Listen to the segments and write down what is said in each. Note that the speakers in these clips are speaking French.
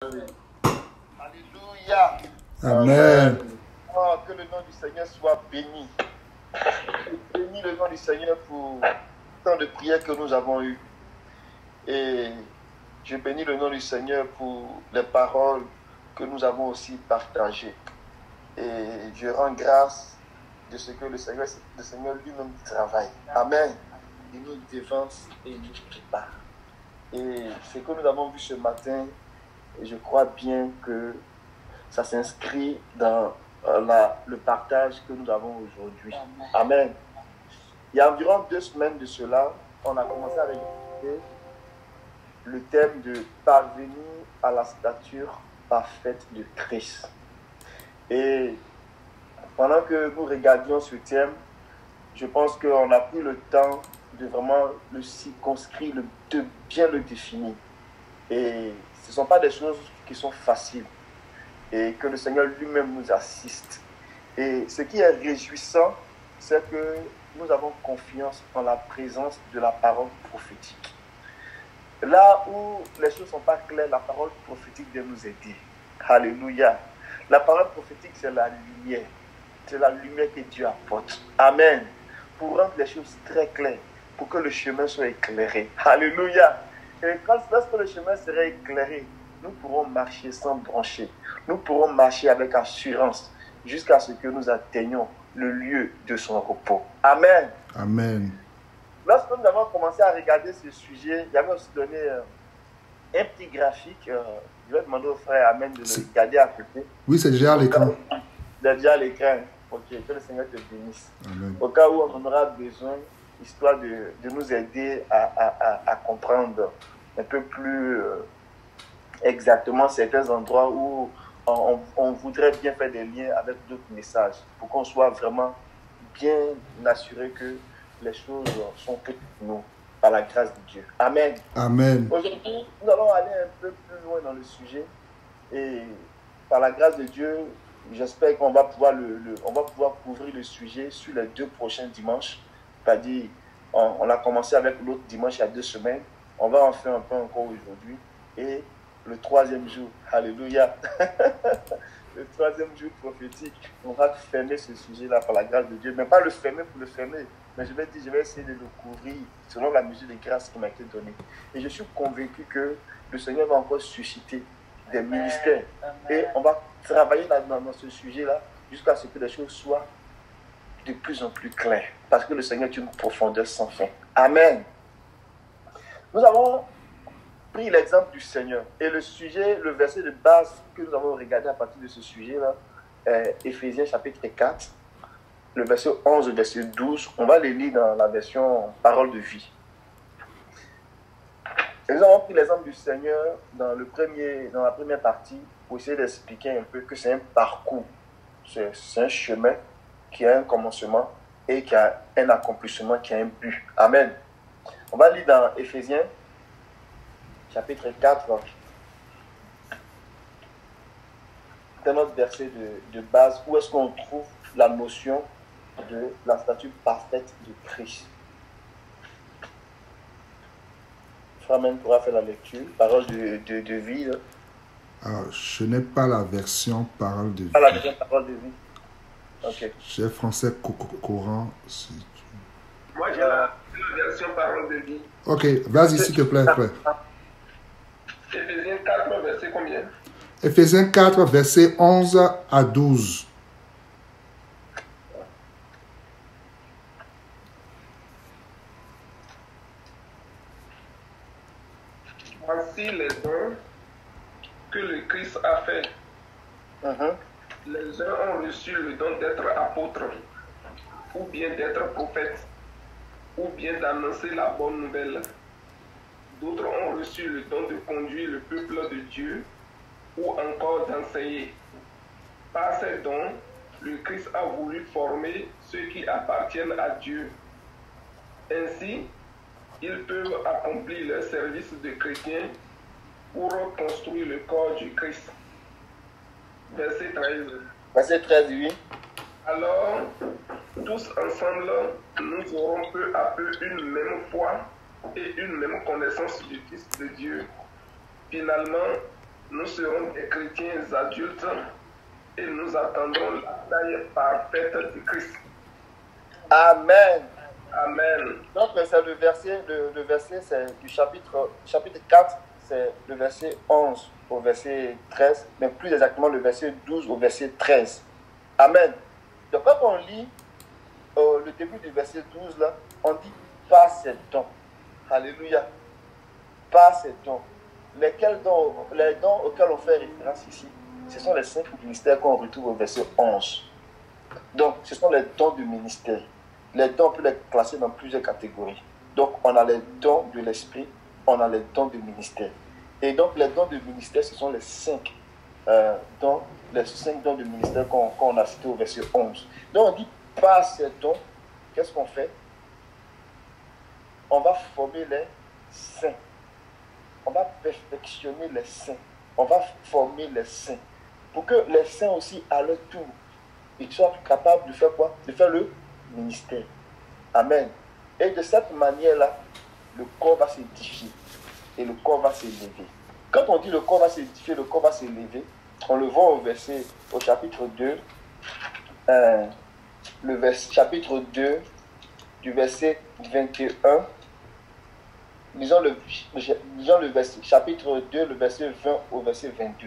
Alléluia. Amen. Oh, que le nom du Seigneur soit béni. Je bénis le nom du Seigneur pour tant de prières que nous avons eues. Et je bénis le nom du Seigneur pour les paroles que nous avons aussi partagées. Et je rends grâce de ce que le Seigneur lui-même travaille. Amen. Il nous dévance et il nous prépare. Et ce que nous avons vu ce matin, je crois bien que ça s'inscrit dans le partage que nous avons aujourd'hui. Amen. Il y a environ 2 semaines de cela, on a commencé à regarder le thème de parvenir à la stature parfaite de Christ. Et pendant que nous regardions ce thème, je pense qu'on a pris le temps de vraiment le circonscrire, de bien le définir. Et ce ne sont pas des choses qui sont faciles. Et que le Seigneur lui-même nous assiste. Et ce qui est réjouissant, c'est que nous avons confiance en la présence de la parole prophétique. Là où les choses ne sont pas claires, la parole prophétique doit nous aider. Alléluia. La parole prophétique, c'est la lumière. C'est la lumière que Dieu apporte. Amen. Pour rendre les choses très claires, pour que le chemin soit éclairé. Alléluia. Et lorsque le chemin sera éclairé, nous pourrons marcher sans broncher. Nous pourrons marcher avec assurance jusqu'à ce que nous atteignions le lieu de son repos. Amen. Amen. Lorsque nous avons commencé à regarder ce sujet, il y avait aussi donné un petit graphique. Je vais demander au frère Amen de le regarder à côté. Oui, c'est déjà à l'écran. C'est déjà à l'écran. Ok, que le Seigneur te bénisse. Amen. Au cas où on en aura besoin, histoire de nous aider à comprendre un peu plus exactement certains endroits où on voudrait bien faire des liens avec d'autres messages pour qu'on soit vraiment bien assuré que les choses sont faites pour nous par la grâce de Dieu. Amen. Amen. Aujourd'hui, nous allons aller un peu plus loin dans le sujet et par la grâce de Dieu, j'espère qu'on va pouvoir couvrir le sujet sur les 2 prochains dimanches. C'est-à-dire, on a commencé avec l'autre dimanche il y a 2 semaines. On va en faire un peu encore aujourd'hui. Et le 3e jour, alléluia, le 3e jour prophétique, on va fermer ce sujet-là par la grâce de Dieu. Mais pas le fermer pour le fermer. Mais je vais essayer de le couvrir selon la mesure de grâce qui m'a été donnée. Et je suis convaincu que le Seigneur va encore susciter des ministères. Et on va travailler dans ce sujet-là jusqu'à ce que les choses soient de plus en plus claires. Parce que le Seigneur est une profondeur sans fin. Amen. Nous avons pris l'exemple du Seigneur. Et le sujet, le verset de base que nous avons regardé à partir de ce sujet-là, Éphésiens chapitre 4, le verset 11 et le verset 12. On va les lire dans la version Parole de vie. Et nous avons pris l'exemple du Seigneur dans la première partie pour essayer d'expliquer un peu que c'est un parcours. C'est un chemin qui a un commencement et qui a un accomplissement, qui a un but. Amen. On va lire dans Éphésiens chapitre 4, c'est notre verset de base, où est-ce qu'on trouve la notion de la statue parfaite de Christ. Frère pourra faire la lecture, parole de vie. Alors, je n'ai pas la version parole de vie. Pas la version parole de vie. Ok. J'ai français courant. Moi, j'ai la version parole de vie. Ok, vas-y s'il te plaît, frère. Éphésiens 4, verset combien? Éphésiens 4, verset 11 à 12. Voici les dons que le Christ a fait. Les uns ont reçu le don d'être apôtres, ou bien d'être prophètes, ou bien d'annoncer la bonne nouvelle. D'autres ont reçu le don de conduire le peuple de Dieu, ou encore d'enseigner. Par ces dons, le Christ a voulu former ceux qui appartiennent à Dieu. Ainsi, ils peuvent accomplir leur service de chrétien pour construire le corps du Christ. Verset 13. Verset 13, oui. Alors, tous ensemble, nous aurons peu à peu une même foi et une même connaissance du Fils de Dieu. Finalement, nous serons des chrétiens adultes et nous attendrons la taille parfaite de Christ. Amen. Amen. Donc, c'est le verset c'est du chapitre 4, c'est le verset 11 au verset 13, mais plus exactement le verset 12 au verset 13. Amen. Donc, quand on lit le début du verset 12, là, on dit « par ses dons ». Alléluia. Par ses dons. Les dons auxquels on fait référence ici, ce sont les 5 ministères qu'on retrouve au verset 11. Donc, ce sont les dons du ministère. Les dons, on peut les classer dans plusieurs catégories. Donc, on a les dons de l'esprit, on a les dons du ministère. Et donc, les dons du ministère, ce sont les 5 dons du ministère qu'on a cités au verset 11. Donc, on dit, par ces dons, qu'est-ce qu'on fait? On va former les saints. On va perfectionner les saints. On va former les saints. Pour que les saints aussi, à leur tour, ils soient capables de faire quoi? De faire le ministère. Amen. Et de cette manière-là, le corps va s'édifier et le corps va s'élever. Quand on dit le corps va s'édifier, le corps va s'élever, on le voit au chapitre 2, chapitre 2, du verset 21. Lisons le verset, chapitre 2, le verset 20 au verset 22.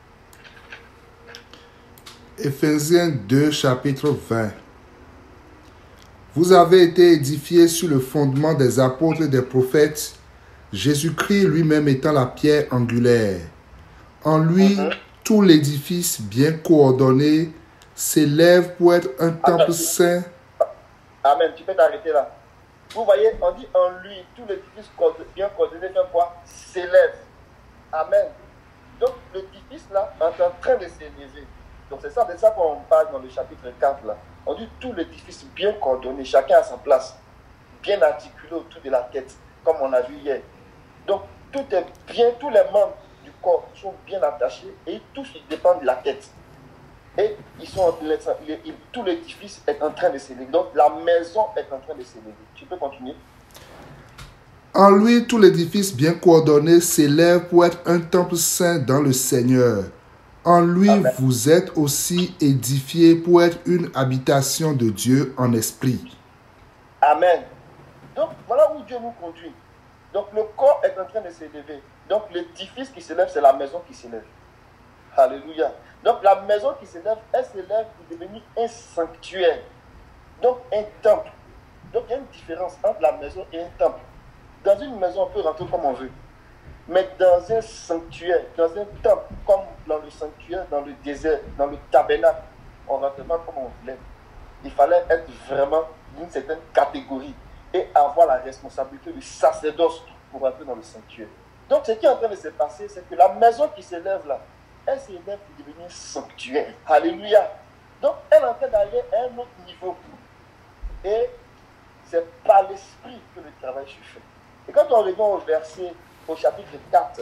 Éphésiens 2, chapitre 20. Vous avez été édifiés sur le fondement des apôtres et des prophètes, Jésus-Christ lui-même étant la pierre angulaire. En lui, tout l'édifice bien coordonné s'élève pour être un temple saint. Amen, tu peux t'arrêter là. Vous voyez, on dit en lui, tout l'édifice bien coordonné fait quoi? S'élève. Amen. Donc l'édifice là est en train de s'élever. Donc c'est ça qu'on parle dans le chapitre 4 là. On dit tout l'édifice bien coordonné, chacun à sa place, bien articulé autour de la tête, comme on a vu hier. Donc tout est bien, tous les membres du corps sont bien attachés et tous ils dépendent de la tête. Et tout l'édifice est en train de s'élever. Donc la maison est en train de s'élever. Tu peux continuer. En lui, tout l'édifice bien coordonné s'élève pour être un temple saint dans le Seigneur. En lui, Amen. Vous êtes aussi édifiés pour être une habitation de Dieu en esprit. Amen. Donc, voilà où Dieu nous conduit. Donc, le corps est en train de s'élever. Donc, l'édifice qui s'élève, c'est la maison qui s'élève. Alléluia. Donc, la maison qui s'élève, elle s'élève pour devenir un sanctuaire. Donc, un temple. Donc, il y a une différence entre la maison et un temple. Dans une maison, on peut rentrer comme on veut. Mais dans un sanctuaire, dans un temple, comme dans le sanctuaire, dans le désert, dans le tabernacle, on ne rentrait pas comme on voulait. Il fallait être vraiment d'une certaine catégorie et avoir la responsabilité du sacerdoce pour rentrer dans le sanctuaire. Donc, ce qui est en train de se passer, c'est que la maison qui s'élève là, elle s'élève pour devenir sanctuaire. Alléluia. Donc, elle est en train d'aller à un autre niveau. Et c'est par l'esprit que le travail se fait. Et quand on revient au chapitre 4,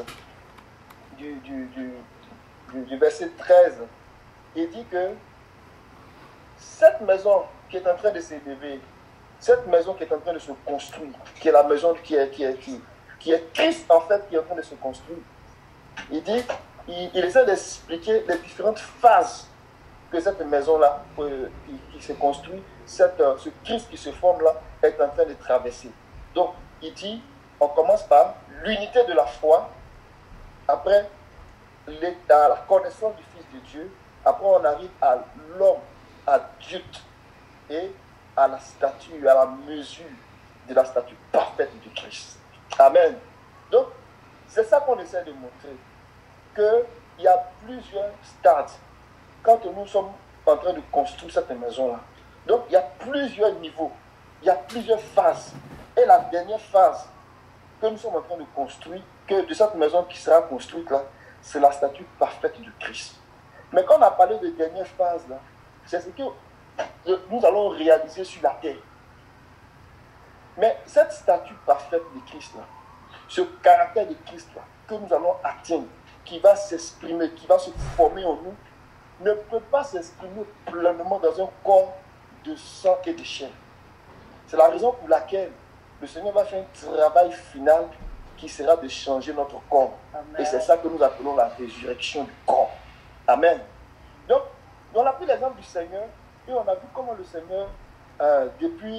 du verset 13, il dit que cette maison qui est en train de s'élever, cette maison qui est en train de se construire, qui est la maison qui est Christ en fait, qui est en train de se construire, il dit, il essaie d'expliquer les différentes phases que cette maison-là qui se construit, ce Christ qui se forme là, est en train de traverser. Donc, il dit, on commence par l'unité de la foi, après la connaissance du Fils de Dieu, après on arrive à l'homme adulte et à la stature, à la mesure de la stature parfaite de Christ. Amen. Donc, c'est ça qu'on essaie de montrer, qu'il y a plusieurs stades quand nous sommes en train de construire cette maison-là. Donc, il y a plusieurs niveaux, il y a plusieurs phases. Et la dernière phase que nous sommes en train de construire, que de cette maison qui sera construite là, c'est la statue parfaite de Christ. Mais quand on a parlé de dernière phase là, c'est ce que nous allons réaliser sur la terre. Mais cette statue parfaite de Christ là, ce caractère de Christ là, que nous allons atteindre, qui va s'exprimer, qui va se former en nous, ne peut pas s'exprimer pleinement dans un corps de sang et de chair. C'est la raison pour laquelle le Seigneur va faire un travail final qui sera de changer notre corps. Amen. Et c'est ça que nous appelons la résurrection du corps. Amen. Donc, on a pris l'exemple du Seigneur et on a vu comment le Seigneur, depuis,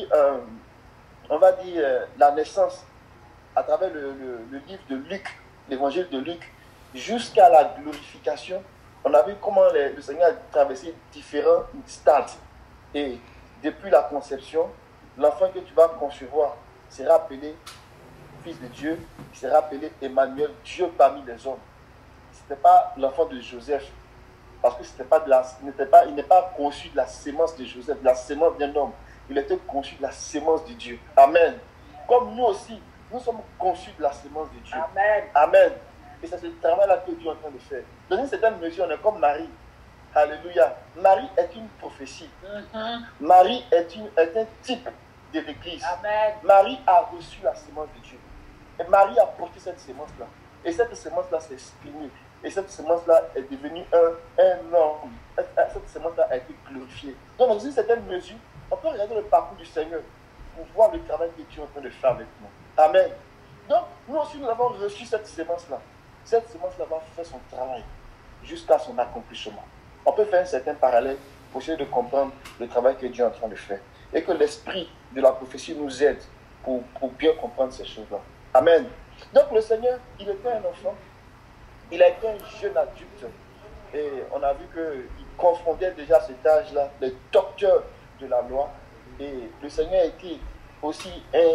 on va dire, la naissance, à travers le livre de Luc, l'évangile de Luc, jusqu'à la glorification, on a vu comment le Seigneur a traversé différents stades. Et depuis la conception, l'enfant que tu vas concevoir sera appelé Fils de Dieu, il sera appelé Emmanuel, Dieu parmi les hommes. Ce n'était pas l'enfant de Joseph, parce que il n'est pas conçu de la sémence de Joseph, de la sémence d'un homme. Il était conçu de la sémence de Dieu. Amen. Comme nous aussi, nous sommes conçus de la sémence de Dieu. Amen. Amen. Et c'est ce travail-là que Dieu est en train de faire. Dans une certaine mesure, on est comme Marie. Alléluia. Marie est une prophétie. Marie est un type de l'Église. Amen. Marie a reçu la sémence de Dieu. Et Marie a porté cette sémence-là. Et cette sémence-là s'est exprimée. Et cette sémence-là est devenue un homme. Cette sémence-là a été glorifiée. Donc, dans une certaine mesure, on peut regarder le parcours du Seigneur pour voir le travail que Dieu est en train de faire avec nous. Amen. Donc, nous aussi, nous avons reçu cette sémence-là. Cette sémence-là va faire son travail jusqu'à son accomplissement. On peut faire un certain parallèle pour essayer de comprendre le travail que Dieu est en train de faire. Et que l'esprit de la prophétie nous aide pour bien comprendre ces choses-là. Amen. Donc, le Seigneur, il était un enfant. Il a été un jeune adulte. Et on a vu qu'il confondait déjà à cet âge-là les docteurs de la loi. Et le Seigneur a été aussi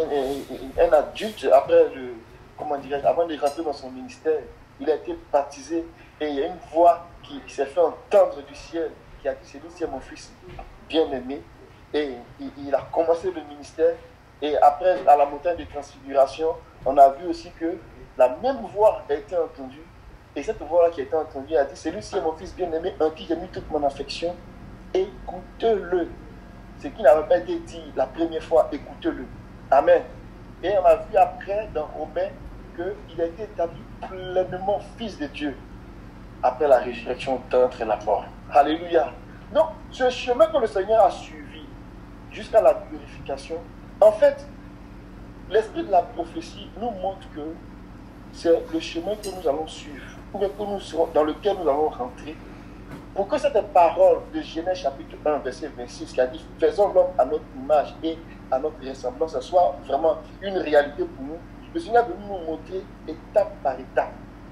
un adulte après avant de rentrer dans son ministère. Il a été baptisé et il y a une voix qui s'est fait entendre du ciel qui a dit: celui-ci est mon fils bien-aimé. Et il a commencé le ministère. Et après, à la montagne de transfiguration, on a vu aussi que la même voix a été entendue. Et cette voix-là qui a été entendue a dit: celui-ci est mon fils bien-aimé en qui j'ai mis toute mon affection. Écoutez-le. Ce qui n'avait pas été dit la première fois, écoutez-le. Amen. Et on a vu après dans Romains qu'il a été établi pleinement fils de Dieu après la résurrection d'entre la mort. Alléluia. Donc, ce chemin que le Seigneur a suivi jusqu'à la glorification, en fait, l'esprit de la prophétie nous montre que c'est le chemin que nous allons suivre, dans lequel nous allons rentrer, pour que cette parole de Genèse chapitre 1, verset 26, qui a dit « Faisons l'homme à notre image et à notre ressemblance », soit vraiment une réalité pour nous. Le Seigneur veut nous montrer étape par étape.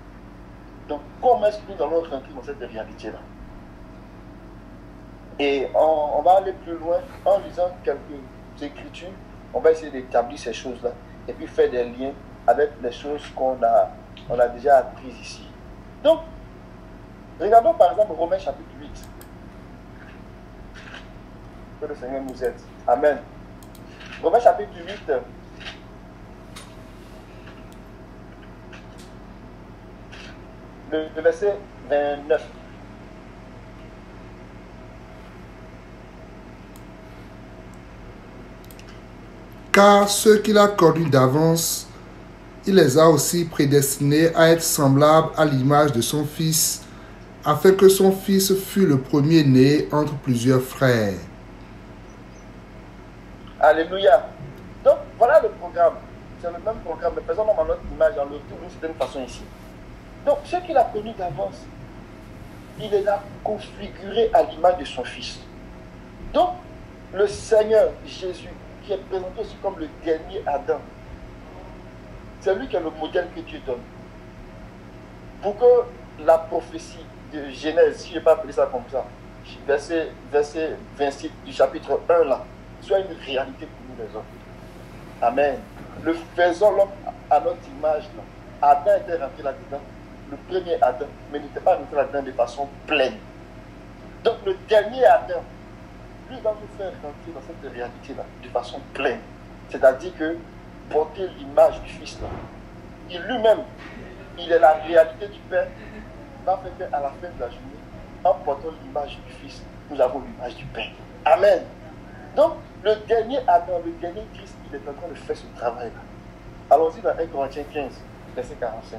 Donc, comment est-ce que nous allons rentrer dans cette réalité-là? Et on va aller plus loin en lisant quelques écritures. On va essayer d'établir ces choses-là et puis faire des liens avec les choses qu'on a déjà apprises ici. Donc, regardons par exemple Romains chapitre 8. Que le Seigneur nous aide. Amen. Romains chapitre 8. Le verset 29. Car ceux qu'il a connus d'avance, il les a aussi prédestinés à être semblables à l'image de son Fils, afin que son Fils fût le premier-né entre plusieurs frères. Alléluia. Donc, voilà le programme. C'est le même programme, mais faisons dans notre image, dans l'autre d'une certaine façon ici. Donc, ceux qu'il a connus d'avance, il les a configurés à l'image de son Fils. Donc, le Seigneur Jésus, qui est présenté aussi comme le dernier Adam, c'est lui qui est le modèle que Dieu donne. Pour que la prophétie de Genèse, si je ne peux pas appeler ça comme ça, verset 26 du chapitre 1 là, soit une réalité pour nous les hommes. Amen. Le faisons l'homme à notre image là. Adam était rentré là-dedans, le premier Adam, mais il n'était pas rentré là-dedans de façon pleine. Donc le dernier Adam, lui va nous faire rentrer dans cette réalité-là de façon pleine. C'est-à-dire que porter l'image du Fils là, il lui-même, il est la réalité du Père, va faire qu'à la fin de la journée, en portant l'image du Fils, nous avons l'image du Père. Amen. Donc, le dernier Adam, le dernier Christ, il est en train de faire ce travail-là. Allons-y dans 1 Corinthiens 15, verset 45.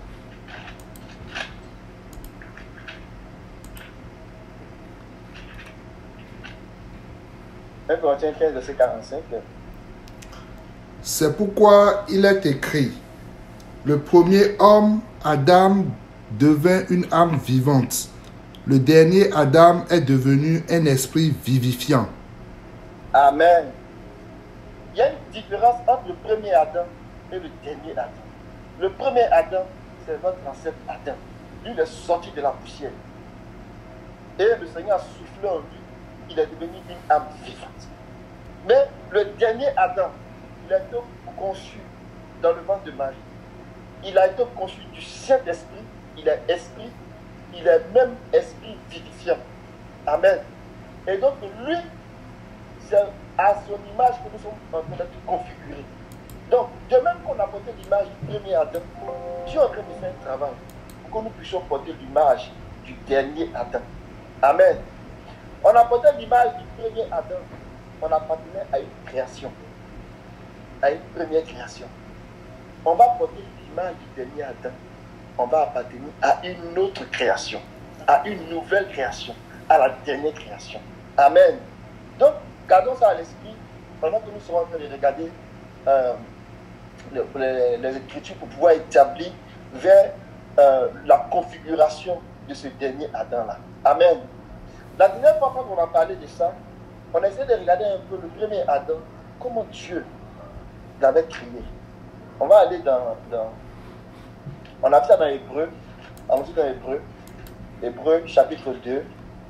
1 Corinthiens 15, verset 45. C'est pourquoi il est écrit: Le premier homme, Adam, devint une âme vivante. Le dernier Adam est devenu un esprit vivifiant. Amen. Il y a une différence entre le premier Adam et le dernier Adam. Le premier Adam, c'est notre ancêtre Adam. Lui, il est sorti de la poussière. Et le Seigneur a soufflé en lui. Il est devenu une âme vivante. Mais le dernier Adam, il a été conçu dans le ventre de Marie. Il a été conçu du Saint-Esprit. Il est esprit. Il est même esprit vivifiant. Amen. Et donc, lui, c'est à son image que nous sommes en train d'être configurés. Donc, de même qu'on a porté l'image du premier Adam, Dieu est en train de faire un travail pour que nous puissions porter l'image du dernier Adam. Amen. On a porté l'image du premier Adam. On appartenait à une création. À une première création. On va porter l'image du dernier Adam. On va appartenir à une autre création. À une nouvelle création. À la dernière création. Amen. Donc, gardons ça à l'esprit pendant que nous serons en train de regarder les Écritures pour pouvoir établir vers la configuration de ce dernier Adam-là. Amen. La dernière fois quand on a parlé de ça, on a essayé de regarder un peu le premier Adam, comment Dieu l'avait créé. On va aller on a vu ça dans Hébreu, Hébreu chapitre 2.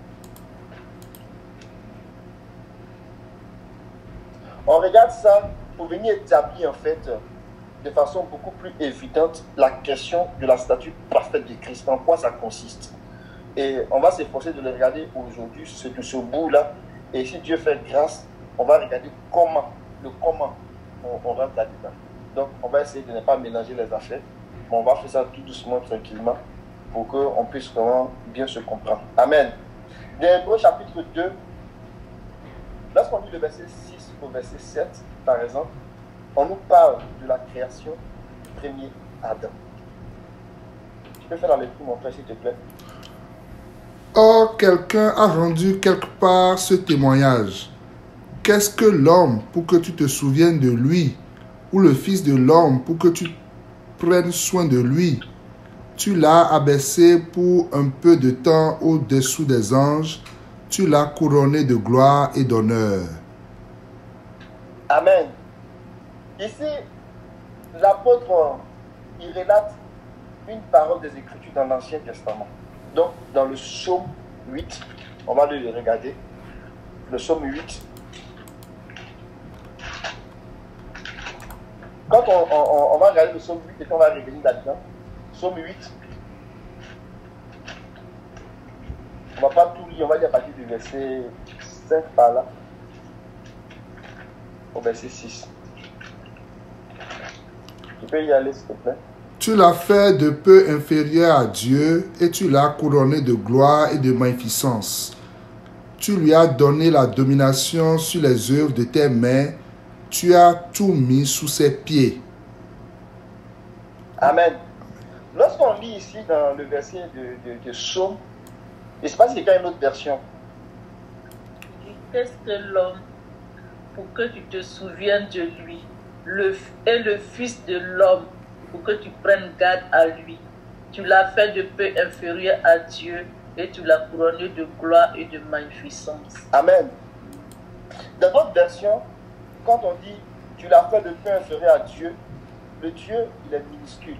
On regarde ça pour venir établir en fait de façon beaucoup plus évidente la question de la statue parfaite de Christ, en quoi ça consiste. Et on va s'efforcer de le regarder aujourd'hui, ce bout-là. Et si Dieu fait grâce, on va regarder comment on rentre là-dedans. Donc on va essayer de ne pas mélanger les affaires, mais on va faire ça tout doucement, tranquillement, pour qu'on puisse vraiment bien se comprendre. Amen. Dans Hébreux chapitre 2, lorsqu'on lit le verset 6 au verset 7, par exemple, on nous parle de la création du premier Adam. Tu peux faire la lecture, mon frère, s'il te plaît? Or, quelqu'un a rendu quelque part ce témoignage. Qu'est-ce que l'homme pour que tu te souviennes de lui, ou le Fils de l'homme pour que tu prennes soin de lui? Tu l'as abaissé pour un peu de temps au-dessous des anges. Tu l'as couronné de gloire et d'honneur. Amen. Ici, l'apôtre, il relate une parole des Écritures dans l'Ancien Testament. Donc, dans le psaume 8, on va le regarder. Le psaume 8. Quand on va regarder le psaume 8 et qu'on va revenir là-dedans, psaume 8, on ne va pas tout lire, on va lire à partir du verset 5 par là, au verset 6. Tu peux y aller, s'il te plaît? Tu l'as fait de peu inférieur à Dieu et tu l'as couronné de gloire et de magnificence. Tu lui as donné la domination sur les œuvres de tes mains. Tu as tout mis sous ses pieds. Amen. Lorsqu'on lit ici dans le verset de Psaume, il se passe qu'il y a une autre version. Qu'est-ce que l'homme pour que tu te souviennes de lui, et le Fils de l'homme pour que tu prennes garde à lui. Tu l'as fait de peu inférieur à Dieu et tu l'as couronné de gloire et de magnificence. Amen. Dans d'autres versions, quand on dit tu l'as fait de peu inférieur à Dieu, le Dieu, il est minuscule.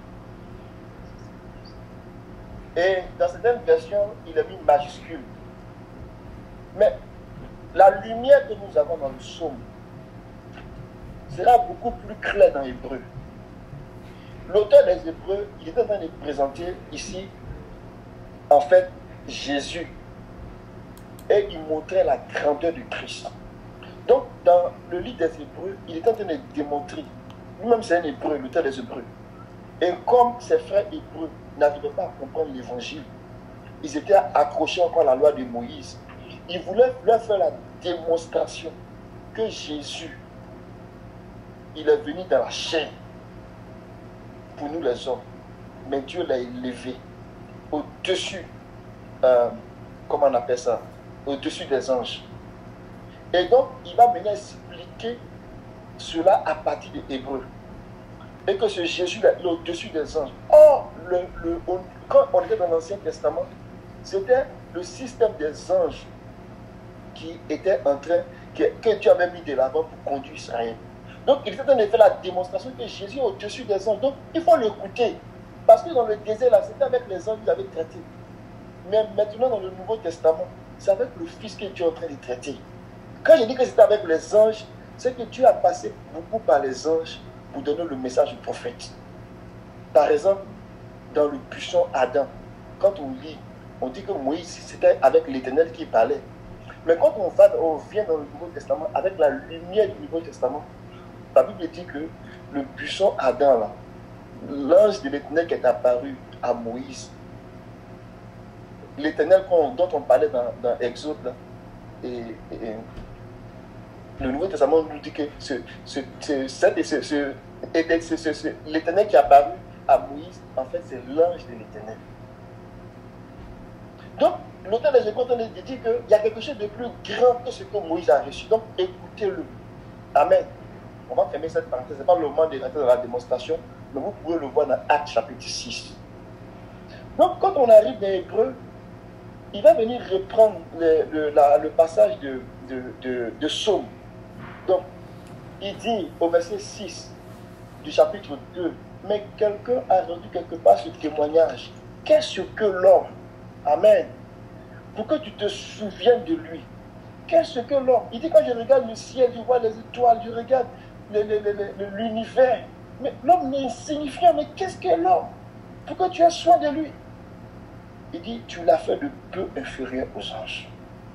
Et dans certaines versions, il est mis majuscule. Mais la lumière que nous avons dans le psaume sera beaucoup plus claire dans l'Hébreu. L'auteur des Hébreux, il est en train de présenter ici, en fait, Jésus. Et il montrait la grandeur du Christ. Donc, dans le livre des Hébreux, il est en train de démontrer, lui-même c'est un Hébreu, l'auteur des Hébreux. Et comme ses frères Hébreux n'arrivaient pas à comprendre l'Évangile, ils étaient accrochés encore à la loi de Moïse. Il voulait leur faire la démonstration que Jésus, il est venu dans la chair pour nous les hommes, mais Dieu l'a élevé au-dessus, comment on appelle ça, au-dessus des anges. Et donc, il va venir expliquer cela à partir des Hébreux. et que ce Jésus-là, il est au-dessus des anges. Or, quand on était dans l'Ancien Testament, c'était le système des anges qui était en train, que Dieu avait mis de l'avant pour conduire Israël. Donc, il était en train de faire la démonstration que Jésus est au-dessus des anges. Donc, il faut l'écouter. Parce que dans le désert, là, c'était avec les anges qu'il avait traité. Mais maintenant, dans le Nouveau Testament, c'est avec le Fils que Dieu est en train de traiter. Quand je dis que c'était avec les anges, c'est que Dieu a passé beaucoup par les anges pour donner le message du prophète. Par exemple, dans le buisson Adam, quand on lit, on dit que Moïse, c'était avec l'Éternel qui parlait. Mais quand on vient dans le Nouveau Testament, avec la lumière du Nouveau Testament, la Bible dit que le buisson Adam, là, l'ange de l'Éternel qui est apparu à Moïse, l'Éternel dont on parlait dans Exode, là, et le Nouveau Testament nous dit que l'Éternel qui est apparu à Moïse, en fait, c'est l'ange de l'Éternel. Donc, l'auteur des Hébreux dit qu'il y a quelque chose de plus grand que ce que Moïse a reçu. Donc, écoutez-le. Amen. On va fermer cette parenthèse. Ce n'est pas le moment de rentrer dans la démonstration, mais vous pouvez le voir dans Actes chapitre 6. Donc, quand on arrive dans Hébreux, il va venir reprendre le passage de Psaume. Donc, il dit au verset 6 du chapitre 2, mais quelqu'un a rendu quelque part ce témoignage. Qu'est-ce que l'homme? Amen. Pour que tu te souviennes de lui. Qu'est-ce que l'homme? Il dit, quand je regarde le ciel, je vois les étoiles, je regarde l'univers. Mais l'homme est insignifiant, mais qu'est-ce que l'homme? Pour que tu aies soin de lui. Il dit, tu l'as fait de peu inférieur aux anges.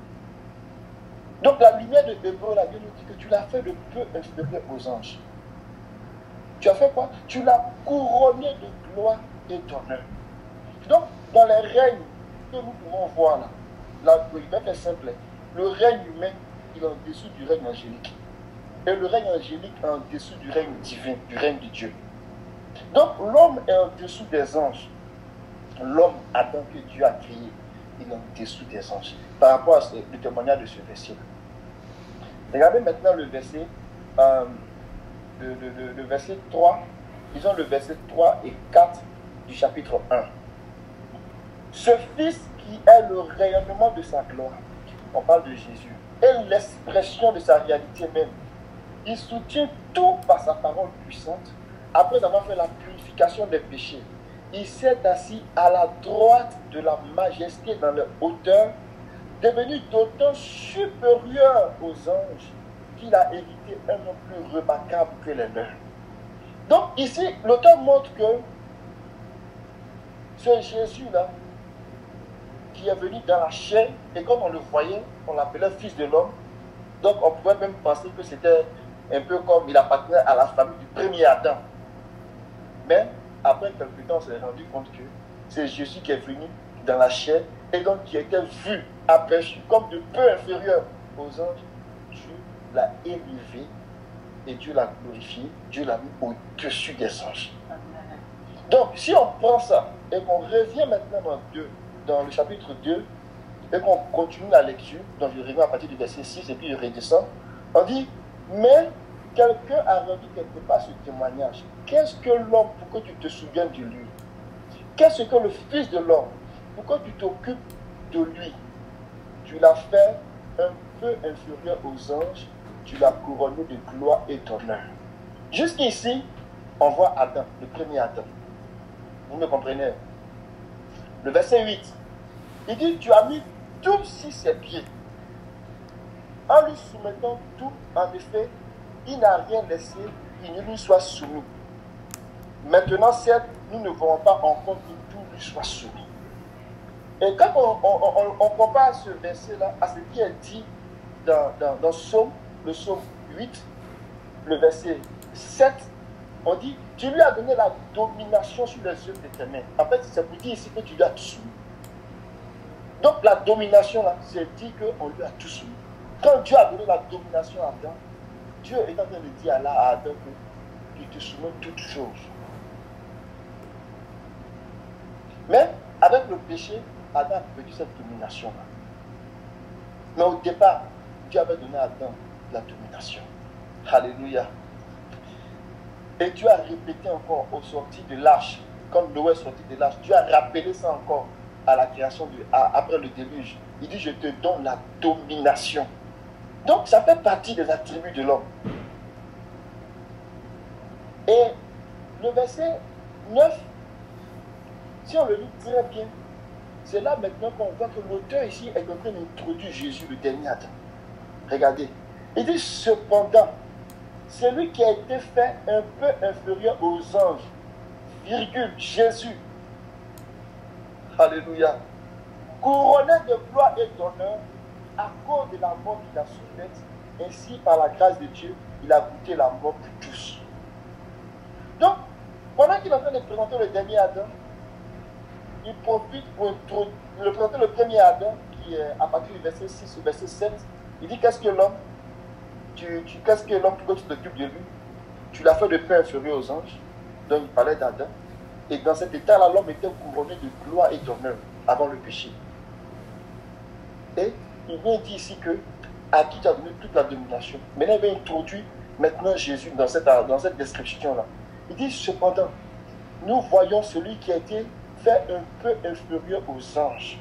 Donc la lumière de Hébreux, la Bible nous dit que tu l'as fait de peu inférieur aux anges. Tu as fait quoi? Tu l'as couronné de gloire et d'honneur. Donc, dans les règnes que nous pouvons voir là, le règne est simple. Le règne humain, il est en dessous du règne angélique. Et le règne angélique est en dessous du règne divin, du règne de Dieu. Donc, l'homme est en dessous des anges. L'homme, Adam, que Dieu a créé, il est en dessous des anges. Par rapport à le témoignage de ce verset. Regardez maintenant le verset, le verset 3, disons le verset 3 et 4 du chapitre 1. Ce Fils qui est le rayonnement de sa gloire, on parle de Jésus, est l'expression de sa réalité même. Il soutient tout par sa parole puissante, après avoir fait la purification des péchés. Il s'est assis à la droite de la majesté dans les hauteurs, devenu d'autant supérieur aux anges qu'il a hérité un nom plus remarquable que les leurs. Donc ici, l'auteur montre que ce Jésus-là, qui est venu dans la chair, et quand on le voyait, on l'appelait Fils de l'homme. Donc on pouvait même penser que c'était un peu comme il appartenait à la famille du premier Adam. Mais après quelque temps, on s'est rendu compte que c'est Jésus qui est venu dans la chair et donc qui était vu, aperçu comme de peu inférieur aux anges. Dieu l'a élevé et Dieu l'a glorifié, Dieu l'a mis au-dessus des anges. Donc, si on prend ça et qu'on revient maintenant dans le chapitre 2 et qu'on continue la lecture, donc je reviens à partir du verset 6 et puis je redescends, on dit, mais quelqu'un a rendu quelque part ce témoignage. Qu'est-ce que l'homme pour que tu te souviennes de lui? Qu'est-ce que le Fils de l'homme pour que tu t'occupes de lui? Tu l'as fait un peu inférieur aux anges, tu l'as couronné de gloire et d'honneur. Jusqu'ici, on voit Adam, le premier Adam. Vous me comprenez? Le verset 8, il dit, tu as mis tout sur ses pieds. En lui soumettant tout, en effet, il n'a rien laissé qui ne lui soit soumis. Maintenant, certes, nous ne voulons pas encore que tout lui soit soumis. Et quand on compare ce verset-là à ce qui est dit dans Psaume, le Psaume 8, le verset 7, on dit, tu lui as donné la domination sur les œuvres de tes mains. En fait, c'est pour dire ici que tu lui as tout soumis. Donc la domination, là, c'est dit qu'on lui a tout soumis. Quand Dieu a donné la domination à Adam, Dieu est en train de dire à Adam qu'il te soumet toutes choses. Mais avec le péché, Adam a perdu cette domination-là. Mais au départ, Dieu avait donné à Adam la domination. Alléluia. Et Dieu a répété encore au sorti de l'arche, quand Noé est sorti de l'arche, Dieu a rappelé ça encore à la création, après le déluge. Il dit, je te donne la domination. Donc, ça fait partie des attributs de l'homme. Et le verset 9, si on le lit très bien, c'est là maintenant qu'on voit que l'auteur ici est en train d'introduire Jésus, le dernier Adam. Regardez. Il dit, cependant, celui qui a été fait un peu inférieur aux anges, virgule, Jésus, alléluia, couronné de gloire et d'honneur à cause de la mort qu'il a soufferte, ainsi par la grâce de Dieu, il a goûté la mort pour tous. Donc, pendant qu'il est en train de présenter le dernier Adam, il profite pour présenter le premier Adam, qui est à partir du verset 6 au verset 7. Il dit, qu'est-ce que l'homme? Qu'est-ce que l'homme, pourquoi tu t'occupes de lui? Tu l'as fait de peu inférieur aux anges. Donc il parlait d'Adam. Et dans cet état-là, l'homme était couronné de gloire et d'honneur avant le péché. Et il vient dire ici que à qui tu as donné toute la domination. Maintenant, il va introduire maintenant Jésus dans cette description-là. Il dit, cependant, nous voyons celui qui a été fait un peu inférieur aux anges.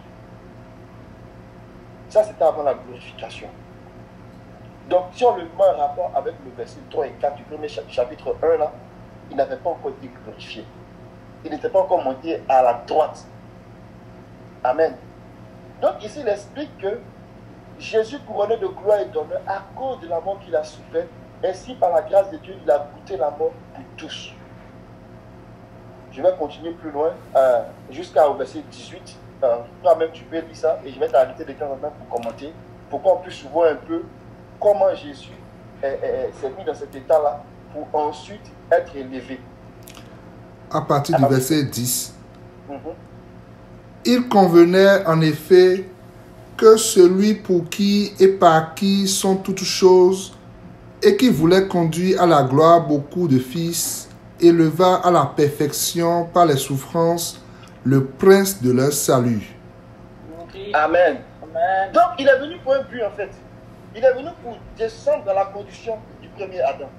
Ça, c'était avant la glorification. Donc, si on le met en rapport avec le verset 3 et 4 du premier chapitre 1, là, il n'avait pas encore été glorifié. Il n'était pas encore monté à la droite. Amen. Donc, ici, il explique que Jésus, couronné de gloire et d'honneur, à cause de la mort qu'il a souffert, ainsi par la grâce de Dieu, il a goûté la mort pour tous. Je vais continuer plus loin, jusqu'au verset 18. Toi-même, tu peux lire ça, et je vais t'arrêter de temps en temps pour commenter, pour qu'on puisse voir un peu comment Jésus s'est mis dans cet état-là pour ensuite être élevé. À partir du verset 10. Il convenait en effet que celui pour qui et par qui sont toutes choses et qui voulait conduire à la gloire beaucoup de fils, éleva à la perfection par les souffrances le prince de leur salut. Amen. Amen. Donc il est venu pour un but en fait. Il est venu pour descendre dans la condition du premier Adam.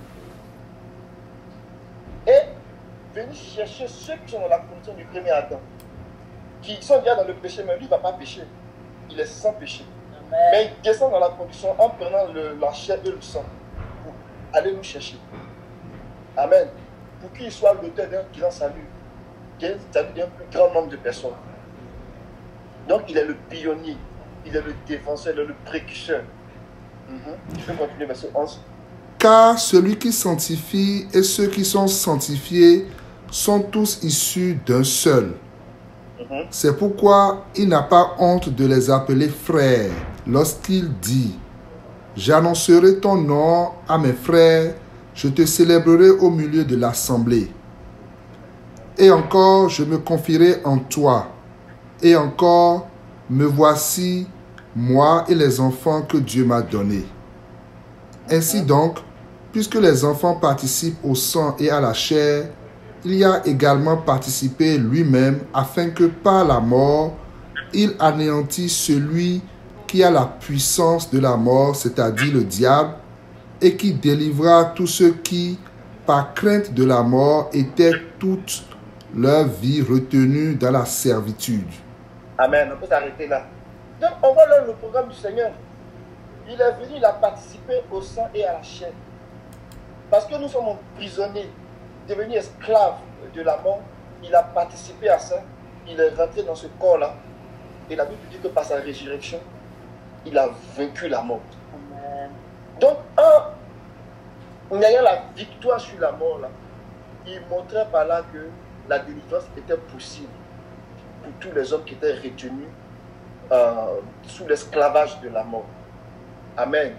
Et venir chercher ceux qui sont dans la condition du premier Adam. Qui sont déjà dans le péché, mais lui ne va pas pécher. Il est sans péché. Amen. Mais il descend dans la condition en prenant la chair et le sang pour aller nous chercher. Amen. Pour qu'il soit l'auteur d'un grand salut. C'est-à-dire d'un plus grand nombre de personnes. Donc il est le pionnier. Il est le défenseur, il est le précurseur. Je peux continuer, verset 11. Car celui qui sanctifie et ceux qui sont sanctifiés sont tous issus d'un seul. C'est pourquoi il n'a pas honte de les appeler frères lorsqu'il dit « J'annoncerai ton nom à mes frères, je te célébrerai au milieu de l'assemblée. Et encore, je me confierai en toi. Et encore, me voici, moi et les enfants que Dieu m'a donnés. » Ainsi donc, puisque les enfants participent au sang et à la chair, il y a également participé lui-même afin que par la mort, il anéantisse celui qui a la puissance de la mort, c'est-à-dire le diable, et qui délivra tous ceux qui, par crainte de la mort, étaient toute leur vie retenus dans la servitude. Amen. On peut s'arrêter là. Donc, on voit là le programme du Seigneur. Il est venu, il a participé au sang et à la chair. Parce que nous sommes prisonniers, devenus esclaves de la mort, il a participé à ça, il est rentré dans ce corps-là. Et la Bible dit que par sa résurrection, il a vaincu la mort. Amen. Donc, en ayant la victoire sur la mort, là, il montrait par là que la délivrance était possible pour tous les hommes qui étaient retenus sous l'esclavage de la mort. Amen.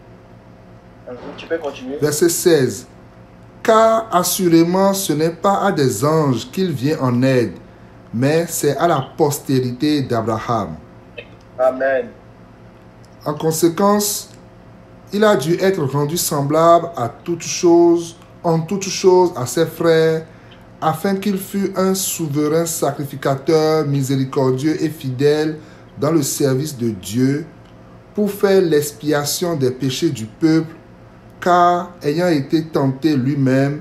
Tu peux continuer. Verset 16. Car assurément ce n'est pas à des anges qu'il vient en aide, mais c'est à la postérité d'Abraham. Amen. En conséquence, il a dû être rendu semblable à toutes choses, en toutes choses à ses frères, afin qu'il fût un souverain sacrificateur miséricordieux et fidèle dans le service de Dieu, pour faire l'expiation des péchés du peuple, car ayant été tenté lui-même,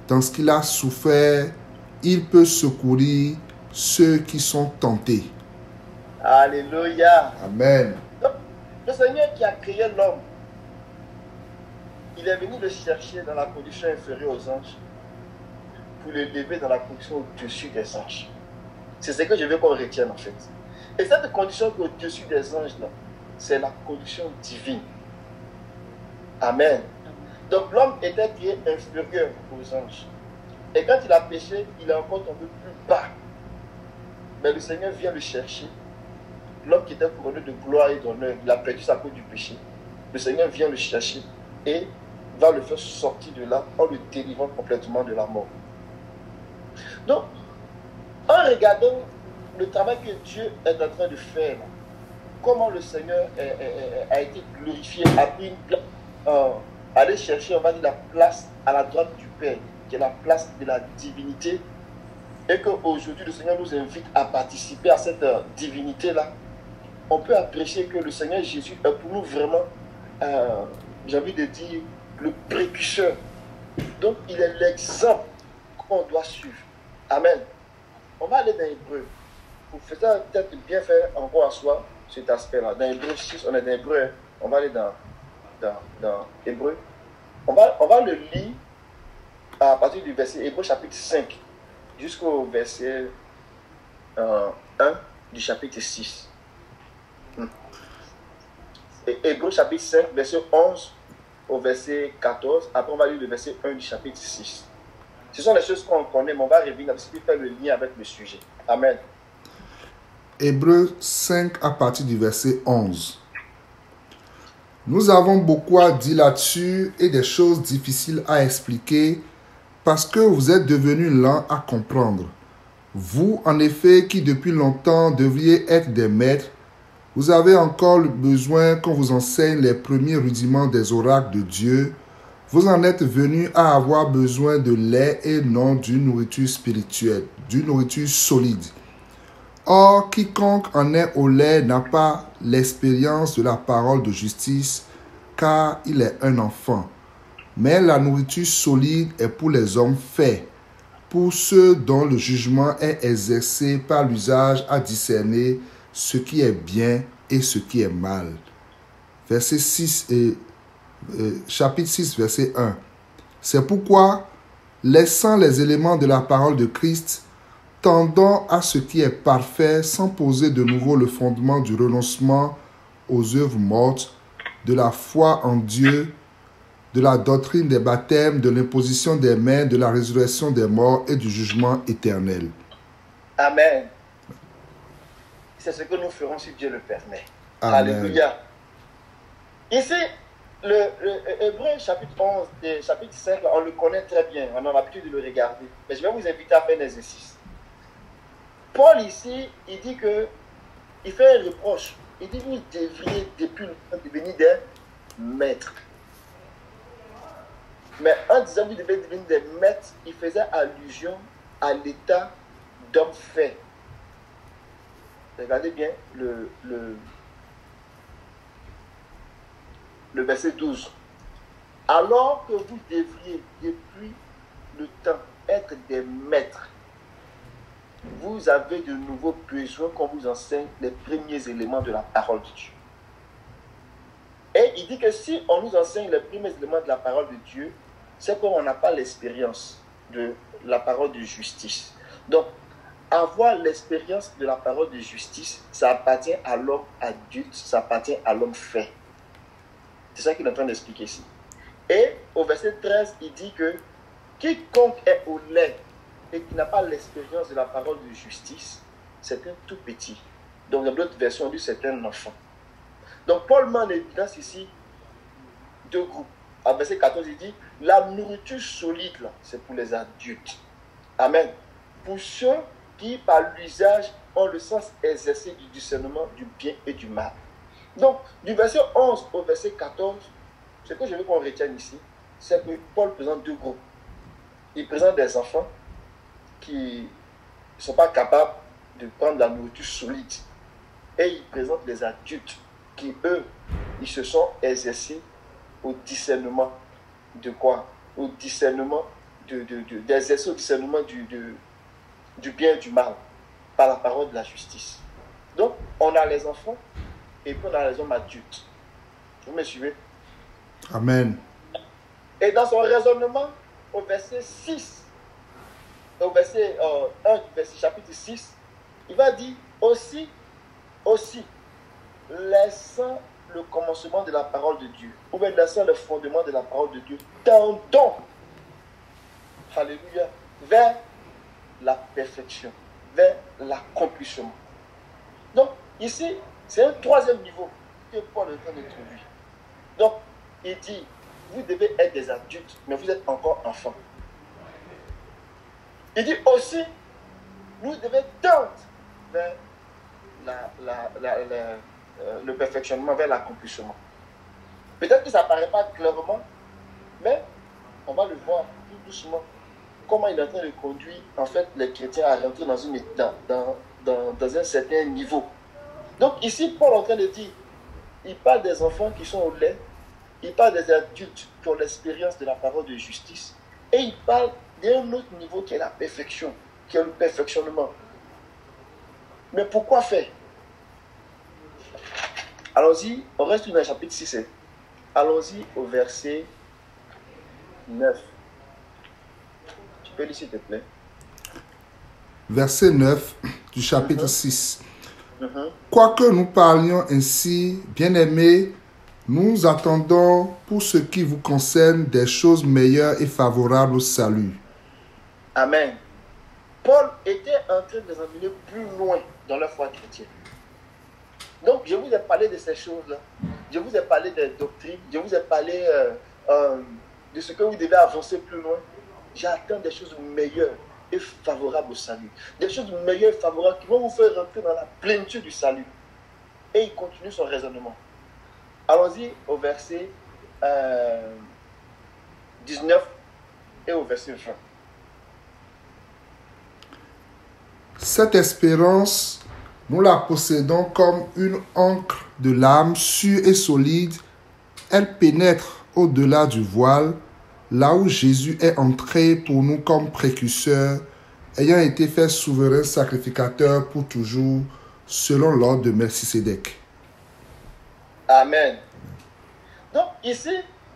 dans ce qu'il a souffert, il peut secourir ceux qui sont tentés. Alléluia. Amen. Donc, le Seigneur qui a créé l'homme, il est venu le chercher dans la condition inférieure aux anges pour le lever dans la condition au-dessus des anges. C'est ce que je veux qu'on retienne en fait. Et cette condition au-dessus des anges, là, c'est la condition divine. Amen. Donc l'homme était créé inférieur aux anges. Et quand il a péché, il est encore tombé plus bas. Mais le Seigneur vient le chercher. L'homme qui était couronné de gloire et d'honneur, il a perdu sa cause du péché. Le Seigneur vient le chercher et va le faire sortir de là en le délivrant complètement de la mort. Donc, en regardant le travail que Dieu est en train de faire, comment le Seigneur a été glorifié, a pris une place, aller chercher, on va dire, la place à la droite du Père, qui est la place de la divinité, et qu'aujourd'hui le Seigneur nous invite à participer à cette divinité-là, on peut apprécier que le Seigneur Jésus est pour nous vraiment, j'ai envie de dire, le précurseur. Donc il est l'exemple qu'on doit suivre. Amen. On va aller dans Hébreu. Pour faire ça, peut-être bien faire encore à soi cet aspect-là. Dans Hébreu 6, on est dans Hébreu. On va aller dans Hébreu. On va le lire à partir du verset Hébreu chapitre 5 jusqu'au verset 1 du chapitre 6. Et Hébreu chapitre 5, verset 11 au verset 14. Après, on va lire le verset 1 du chapitre 6. Ce sont les choses qu'on connaît, mais on va revenir parce qu'il fait le lien avec le sujet. Amen. Hébreux 5 à partir du verset 11. Nous avons beaucoup à dire là-dessus et des choses difficiles à expliquer parce que vous êtes devenus lents à comprendre. Vous, en effet, qui depuis longtemps devriez être des maîtres, vous avez encore le besoin qu'on vous enseigne les premiers rudiments des oracles de Dieu. Vous en êtes venus à avoir besoin de lait et non d'une nourriture spirituelle, d'une nourriture solide. Or, quiconque en est au lait n'a pas l'expérience de la parole de justice, car il est un enfant. Mais la nourriture solide est pour les hommes faits, pour ceux dont le jugement est exercé par l'usage à discerner ce qui est bien et ce qui est mal. Verset 6 chapitre 6, verset 1. C'est pourquoi, laissant les éléments de la parole de Christ, tendons à ce qui est parfait sans poser de nouveau le fondement du renoncement aux œuvres mortes, de la foi en Dieu, de la doctrine des baptêmes, de l'imposition des mains, de la résurrection des morts et du jugement éternel. Amen. C'est ce que nous ferons si Dieu le permet. Amen. Alléluia. Ici, le Hébreu chapitre 11 et chapitre 5, on le connaît très bien, on a l'habitude de le regarder. Mais je vais vous inviter à faire un exercice. Paul ici, il dit que, il fait un reproche. Il dit, vous devriez depuis le temps devenir des maîtres. Mais en disant vous devez devenir des maîtres, il faisait allusion à l'état d'homme fait. Regardez bien le verset 12. Alors que vous devriez depuis le temps être des maîtres, vous avez de nouveau besoin qu'on vous enseigne les premiers éléments de la parole de Dieu. Et il dit que si on nous enseigne les premiers éléments de la parole de Dieu, c'est qu'on n'a pas l'expérience de la parole de justice. Donc, avoir l'expérience de la parole de justice, ça appartient à l'homme adulte, ça appartient à l'homme fait. C'est ça qu'il est en train d'expliquer ici. Et au verset 13, il dit que quiconque est au lait et qui n'a pas l'expérience de la parole de justice, c'est un tout petit. Donc, dans d'autres versions, on dit c'est un enfant. Donc, Paul met en évidence ici deux groupes. À verset 14, il dit la nourriture solide, c'est pour les adultes. Amen. Pour ceux qui, par l'usage, ont le sens exercé du discernement du bien et du mal. Donc, du verset 11 au verset 14, ce que je veux qu'on retienne ici, c'est que Paul présente deux groupes. Il présente des enfants qui ne sont pas capables de prendre la nourriture solide. Et il présente les adultes qui, eux, ils se sont exercés au discernement de quoi? Au discernement d'exercer au discernement du bien et du mal par la parole de la justice. Donc, on a les enfants et puis on a les hommes adultes. Vous me suivez? Amen. Et dans son raisonnement, au verset 6, au verset 1 du verset chapitre 6, il va dire aussi, laissant le commencement de la parole de Dieu, ou bien laissant le fondement de la parole de Dieu, tendons, alléluia, vers la perfection, vers l'accomplissement. Donc, ici, c'est un troisième niveau que Paul est en train d'introduire. Donc, il dit, vous devez être des adultes, mais vous êtes encore enfants. Il dit aussi, vous devez tendre vers le perfectionnement, vers l'accomplissement. Peut-être que ça ne paraît pas clairement, mais on va le voir tout doucement. Comment il est en train de conduire en fait les chrétiens à rentrer dans un certain niveau. Donc ici, Paul est en train de dire, il parle des enfants qui sont au lait, il parle des adultes qui ont l'expérience de la parole de justice, et il parle d'un autre niveau qui est la perfection, qui est le perfectionnement. Mais pourquoi faire? Allons-y, on reste dans le chapitre 6. Allons-y au verset 9. Tu peux lire s'il te plaît. Verset 9 du chapitre 6. Quoique nous parlions ainsi, bien-aimés, nous attendons pour ce qui vous concerne des choses meilleures et favorables au salut. Amen. Paul était en train de les emmener plus loin dans leur foi chrétienne. Donc, je vous ai parlé de ces choses-là. Je vous ai parlé des doctrines. Je vous ai parlé de ce que vous devez avancer plus loin. J'attends des choses meilleures et favorables au salut. Des choses meilleures et favorables qui vont vous faire rentrer dans la plénitude du salut. Et il continue son raisonnement. Allons-y au verset 19 et au verset 20. Cette espérance, nous la possédons comme une ancre de l'âme sûre et solide. Elle pénètre au-delà du voile, là où Jésus est entré pour nous comme précurseur, ayant été fait souverain sacrificateur pour toujours, selon l'ordre de Melchisédek. Amen. Donc ici,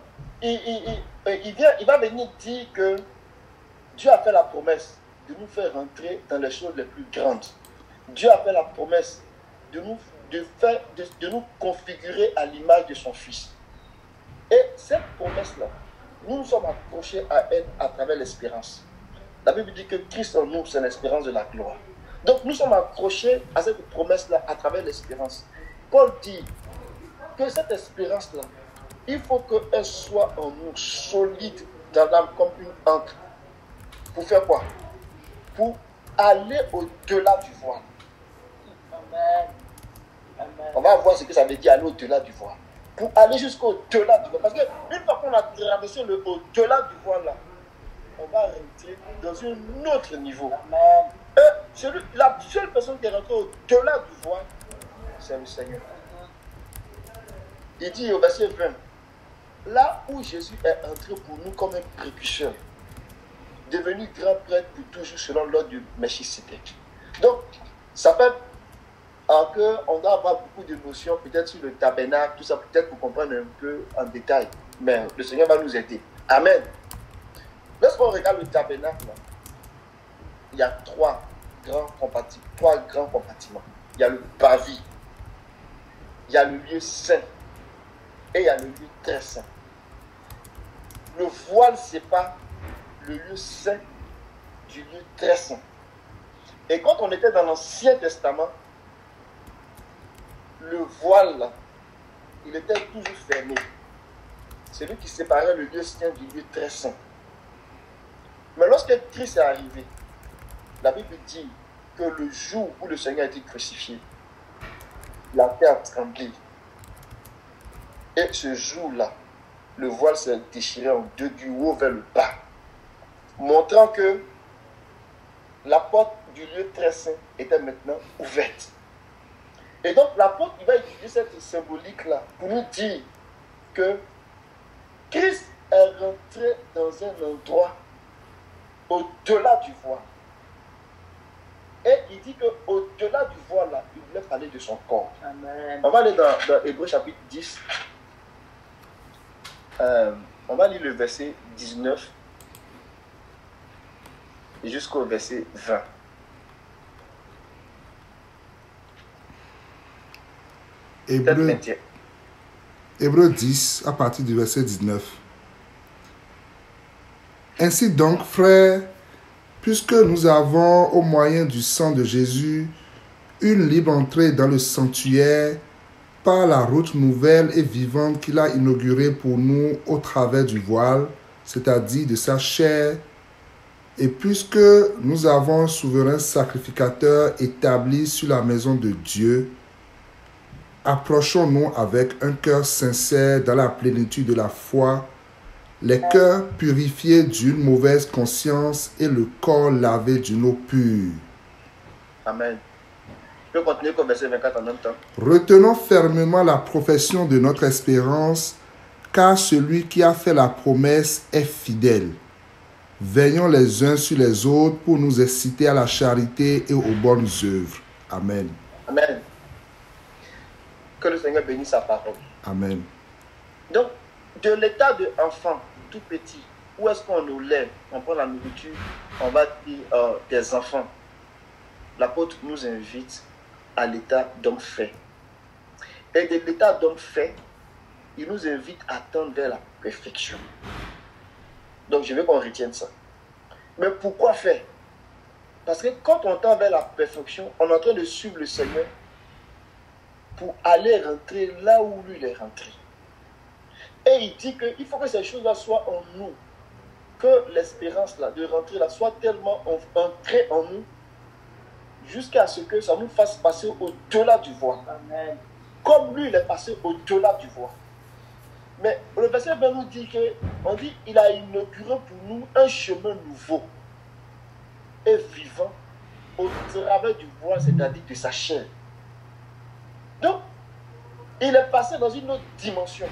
il va venir dire que Dieu a fait la promesse de nous faire rentrer dans les choses les plus grandes. Dieu a fait la promesse de nous configurer à l'image de son Fils. Et cette promesse-là, nous nous sommes accrochés à elle à travers l'espérance. La Bible dit que Christ en nous, c'est l'espérance de la gloire. Donc nous sommes accrochés à cette promesse-là à travers l'espérance. Paul dit que cette espérance-là, il faut qu'elle soit en nous solide dans l'âme comme une ancre. Pour faire quoi? Pour aller au-delà du voile. Amen. Amen. On va voir ce que ça veut dire aller au-delà du voile. Pour aller jusqu'au-delà du voile. Parce qu'une fois qu'on a traversé le au-delà du voile, là, on va rentrer dans un autre niveau. Amen. La seule personne qui est rentrée au-delà du voile, c'est le Seigneur. Il dit au verset 20, là où Jésus est entré pour nous comme un précurseur, devenu grand prêtre pour toujours selon l'ordre de Melchisédek. Donc, ça fait qu'on doit avoir beaucoup de notions, peut-être sur le tabernacle, tout ça, peut-être pour comprendre un peu en détail. Mais le Seigneur va nous aider. Amen. Lorsqu'on regarde le tabernacle, là, il y a trois grands compartiments. Il y a le parvis, il y a le lieu saint et il y a le lieu très saint. Le voile sépare le lieu saint du lieu très saint. Et quand on était dans l'Ancien Testament, le voile, là, il était toujours fermé. C'est lui qui séparait le lieu saint du lieu très saint. Mais lorsque Christ est arrivé, la Bible dit que le jour où le Seigneur a été crucifié, la terre a tremblé. Et ce jour-là, le voile s'est déchiré en deux du haut vers le bas, montrant que la porte du lieu très saint était maintenant ouverte. Et donc l'apôtre, il va utiliser cette symbolique-là pour nous dire que Christ est rentré dans un endroit au-delà du voile. Et il dit qu'au-delà du voile, là, il voulait parler de son corps. Amen. On va aller dans Hébreux chapitre 10. On va lire le verset 19 jusqu'au verset 20. Hébreux 10, à partir du verset 19. Ainsi donc, frères, puisque nous avons, au moyen du sang de Jésus, une libre entrée dans le sanctuaire par la route nouvelle et vivante qu'il a inaugurée pour nous au travers du voile, c'est-à-dire de sa chair, et puisque nous avons un souverain sacrificateur établi sur la maison de Dieu, approchons-nous avec un cœur sincère dans la plénitude de la foi, les cœurs purifiés d'une mauvaise conscience et le corps lavé d'une eau pure. Amen. Je peux continuer comme verset 24 en même temps. Retenons fermement la profession de notre espérance, car celui qui a fait la promesse est fidèle. Veillons les uns sur les autres pour nous exciter à la charité et aux bonnes œuvres. Amen. Amen. Que le Seigneur bénisse sa parole. Amen. Donc, de l'état d'enfant tout petit, où est-ce qu'on nous lève, on prend la nourriture, on va dire des enfants. L'apôtre nous invite à l'état d'homme fait. Et de l'état d'homme fait, il nous invite à tendre vers la perfection. Donc, je veux qu'on retienne ça. Mais pourquoi faire? Parce que quand on tend vers la perfection, on est en train de suivre le Seigneur pour aller rentrer là où lui il est rentré. Et il dit qu'il faut que ces choses-là soient en nous, que l'espérance là, de rentrer là soit tellement ancrée en nous, jusqu'à ce que ça nous fasse passer au-delà du voile. Amen. Comme lui, il est passé au-delà du voile. Mais le verset 20 nous dit qu'il a inauguré pour nous un chemin nouveau et vivant au travers du voile, c'est-à-dire de sa chair. Donc, il est passé dans une autre dimension.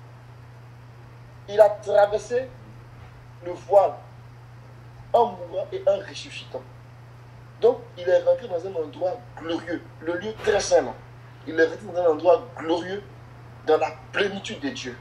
Il a traversé le voile en mourant et en ressuscitant. Donc, il est rentré dans un endroit glorieux, le lieu très saint. Là. Il est rentré dans un endroit glorieux, dans la plénitude de Dieu.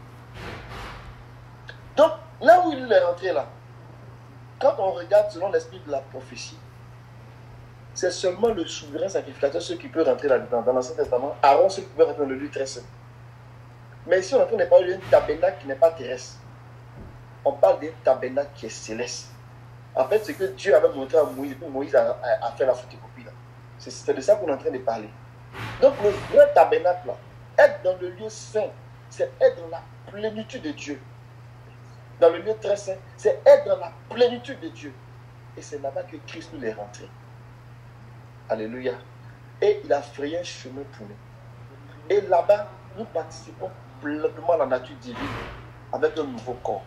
Donc, là où il est rentré là, quand on regarde selon l'esprit de la prophétie, c'est seulement le souverain sacrificateur, ceux qui peuvent rentrer là-dedans. Dans l'Ancien Testament, Aaron, ceux qui peuvent rentrer dans le lieu très saint. Mais ici, on ne parle d'un tabernacle qui n'est pas terrestre. On parle d'un tabernacle qui est céleste. En fait, ce que Dieu avait montré à Moïse, puis Moïse a fait la photocopie là. C'est de ça qu'on est en train de parler. Donc, le vrai tabernacle, là, être dans le lieu saint, c'est être dans la plénitude de Dieu. Dans le lieu très saint, c'est être dans la plénitude de Dieu. Et c'est là-bas que Christ nous est rentré. Alléluia. Et il a frayé un chemin pour nous. Et là-bas, nous participons pleinement à la nature divine avec un nouveau corps.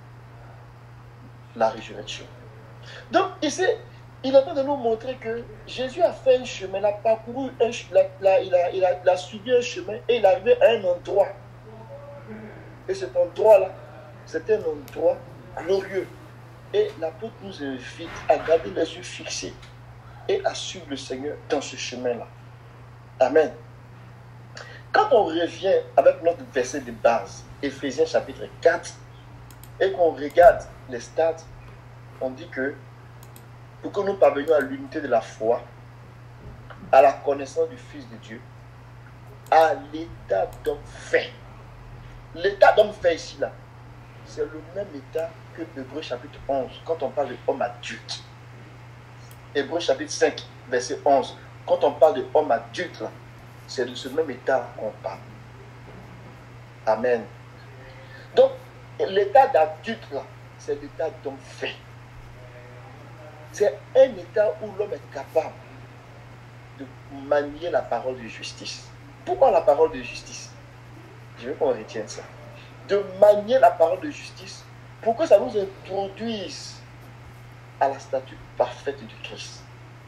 La résurrection. Donc ici, il est en train de nous montrer que Jésus a fait un chemin, il a parcouru un chemin, il a suivi un chemin et il est arrivé à un endroit. Et cet endroit-là, c'est un endroit glorieux. Et l'apôtre nous invite à garder les yeux fixés et à suivre le Seigneur dans ce chemin-là. Amen. Quand on revient avec notre verset de base, Éphésiens chapitre 4, et qu'on regarde les stades, on dit que pour que nous parvenions à l'unité de la foi, à la connaissance du Fils de Dieu, à l'état d'homme fait. L'état d'homme fait ici, là, c'est le même état que Hébreux chapitre 11, quand on parle de homme adulte. Hébreux chapitre 5, verset 11, quand on parle de homme adulte, là, c'est de ce même état qu'on parle. Amen. Donc, l'état d'adulte, là, c'est l'état d'homme fait. C'est un état où l'homme est capable de manier la parole de justice. Pourquoi la parole de justice? Je veux qu'on retienne ça. De manier la parole de justice pour que ça nous introduise à la statue parfaite du Christ.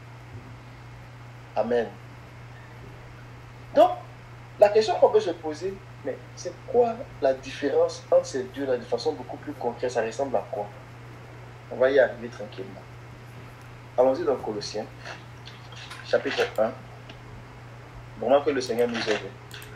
Amen. Donc, la question qu'on peut se poser, mais c'est quoi la différence entre ces deux-là de façon beaucoup plus concrète? Ça ressemble à quoi? On va y arriver tranquillement. Allons-y dans Colossiens, chapitre 1. Vraiment que le Seigneur nous aide.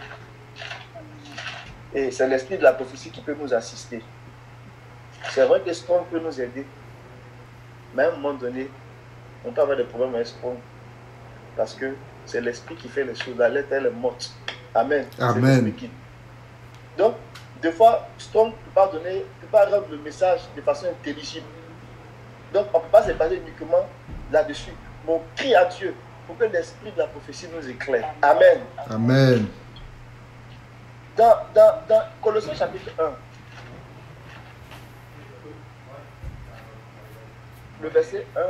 Et c'est l'esprit de la prophétie qui peut nous assister. C'est vrai que Strong peut nous aider. Mais à un moment donné, on peut avoir des problèmes avec Strong. Parce que c'est l'esprit qui fait les choses. La lettre, elle est morte. Amen. Amen. Donc, des fois, Strong ne peut pas rendre le message de façon intelligible. Donc, on ne peut pas se baser uniquement là-dessus. Mais on crie à Dieu pour que l'esprit de la prophétie nous éclaire. Amen. Amen. Dans Colossiens chapitre 1, le verset 1,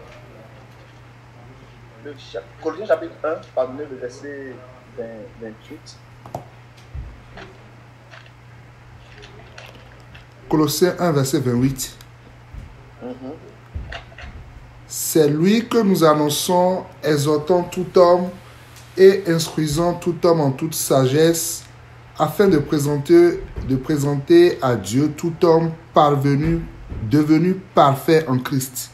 Colossiens chapitre 1, pardonnez, le verset 28. Colossiens 1, verset 28. C'est lui que nous annonçons, exhortant tout homme et instruisant tout homme en toute sagesse, afin de présenter à Dieu tout homme devenu parfait en Christ.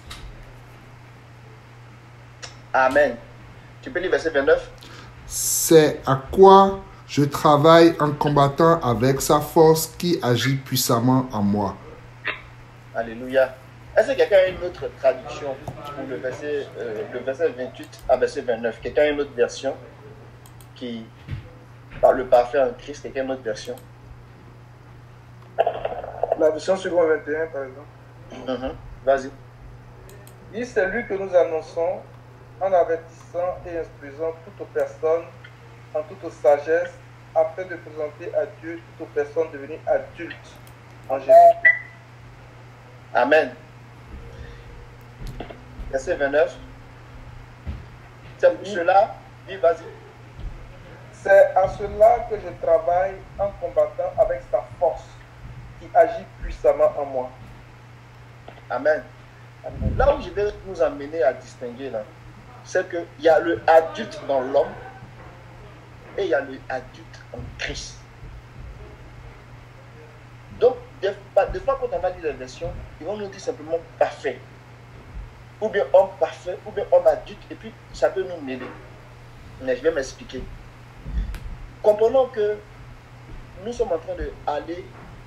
Amen. Tu peux lire verset 29? C'est à quoi je travaille en combattant avec sa force qui agit puissamment en moi. Alléluia. Est-ce que quelqu'un a une autre traduction pour le verset 28 à verset 29? Quelqu'un a une autre version qui parle le parfait en Christ? Quelqu'un a une autre version? La version seconde 21, par exemple. Vas-y. Il c'est lui que nous annonçons en avertissant et instruisant toute personne en toute sagesse, afin de présenter à Dieu toute personne devenue adulte en Jésus. Amen. Verset 29. C'est pour cela, dis vas-y. C'est à cela que je travaille en combattant avec sa force qui agit puissamment en moi. Amen. Là où je vais nous amener à distinguer, là, c'est qu'il y a le adulte dans l'homme et il y a le adulte en Christ. Donc, des fois, quand on va lire la version, ils vont nous dire simplement parfait. Ou bien homme parfait, ou bien homme adulte, et puis ça peut nous mêler. Mais je vais m'expliquer. Comprenons que nous sommes en train d'aller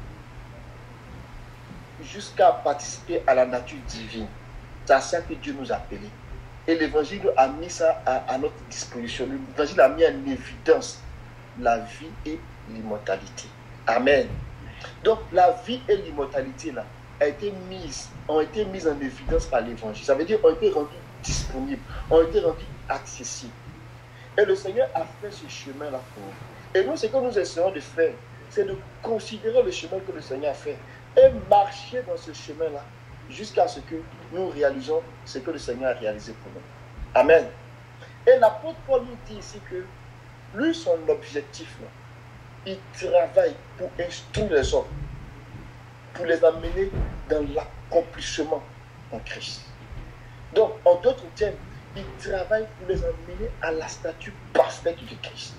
jusqu'à participer à la nature divine. C'est à ça que Dieu nous a appelés. Et l'évangile a mis ça à notre disposition. L'évangile a mis en évidence la vie et l'immortalité. Amen. Donc la vie et l'immortalité là ont été mises en évidence par l'évangile. Ça veut dire ont été rendues disponibles, ont été rendues accessibles. Et le Seigneur a fait ce chemin là pour nous. Et nous, ce que nous essayons de faire, c'est de considérer le chemin que le Seigneur a fait et marcher dans ce chemin là jusqu'à ce que nous réalisons ce que le Seigneur a réalisé pour nous. Amen. Et l'apôtre Paul nous dit ici que lui, son objectif, là, il travaille pour instruire les hommes, pour les amener dans l'accomplissement en Christ. Donc, en d'autres termes, il travaille pour les amener à la statue parfaite de Christ.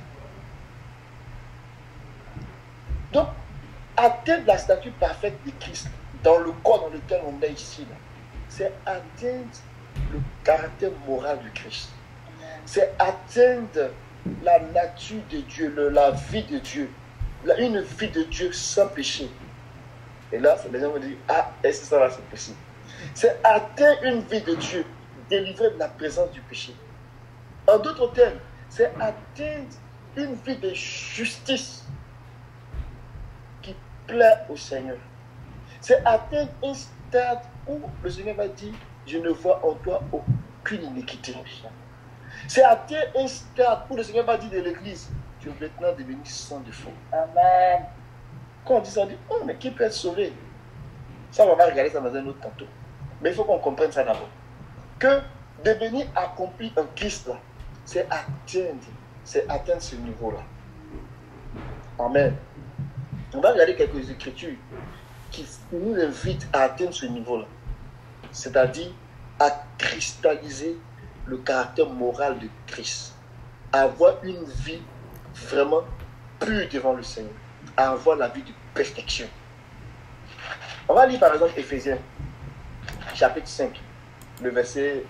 Donc, atteindre la statue parfaite de Christ dans le corps dans lequel on est ici, c'est atteindre le caractère moral de Christ. C'est atteindre la nature de Dieu, la vie de Dieu, une vie de Dieu sans péché. Et là, les gens vont dire, ah, est-ce que ça là c'est possible? C'est atteindre une vie de Dieu, délivrée de la présence du péché. En d'autres termes, c'est atteindre une vie de justice qui plaît au Seigneur. C'est atteindre un stade où le Seigneur va dire, je ne vois en toi aucune iniquité. C'est atteindre un stade où le Seigneur va dire de l'Église, tu es maintenant devenu sans défaut. Amen. Quand on dit ça, on dit, oh, mais qui peut être sauvé? Ça, on va regarder ça dans un autre tantôt. Mais il faut qu'on comprenne ça d'abord. Que devenir accompli en Christ, là, c'est atteindre ce niveau-là. Amen. On va regarder quelques écritures qui nous invitent à atteindre ce niveau-là. C'est-à-dire à cristalliser le caractère moral de Christ. À avoir une vie vraiment pure devant le Seigneur. À avoir la vie de perfection. On va lire par exemple Éphésiens. chapitre 5, le verset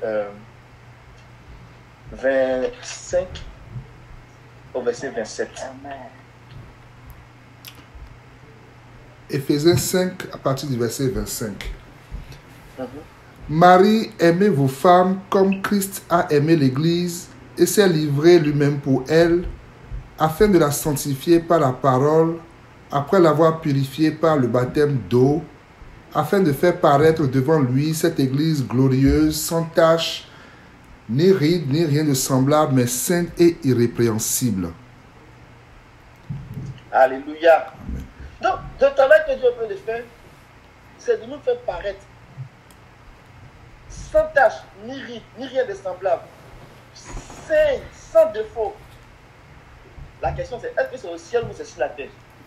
25 au verset 27. Amen. Éphésiens 5, à partir du verset 25. Mhm. Marie, aimez vos femmes comme Christ a aimé l'Église et s'est livré lui-même pour elle, afin de la sanctifier par la parole, après l'avoir purifiée par le baptême d'eau, afin de faire paraître devant lui cette Église glorieuse, sans tache, ni ride, ni rien de semblable, mais sainte et irrépréhensible. Alléluia. Donc, le travail que Dieu veut le faire, c'est de nous faire paraître sans tache, ni ride, ni rien de semblable, saint, sans défaut. La question c'est, est-ce que c'est au ciel ou c'est sur la terre?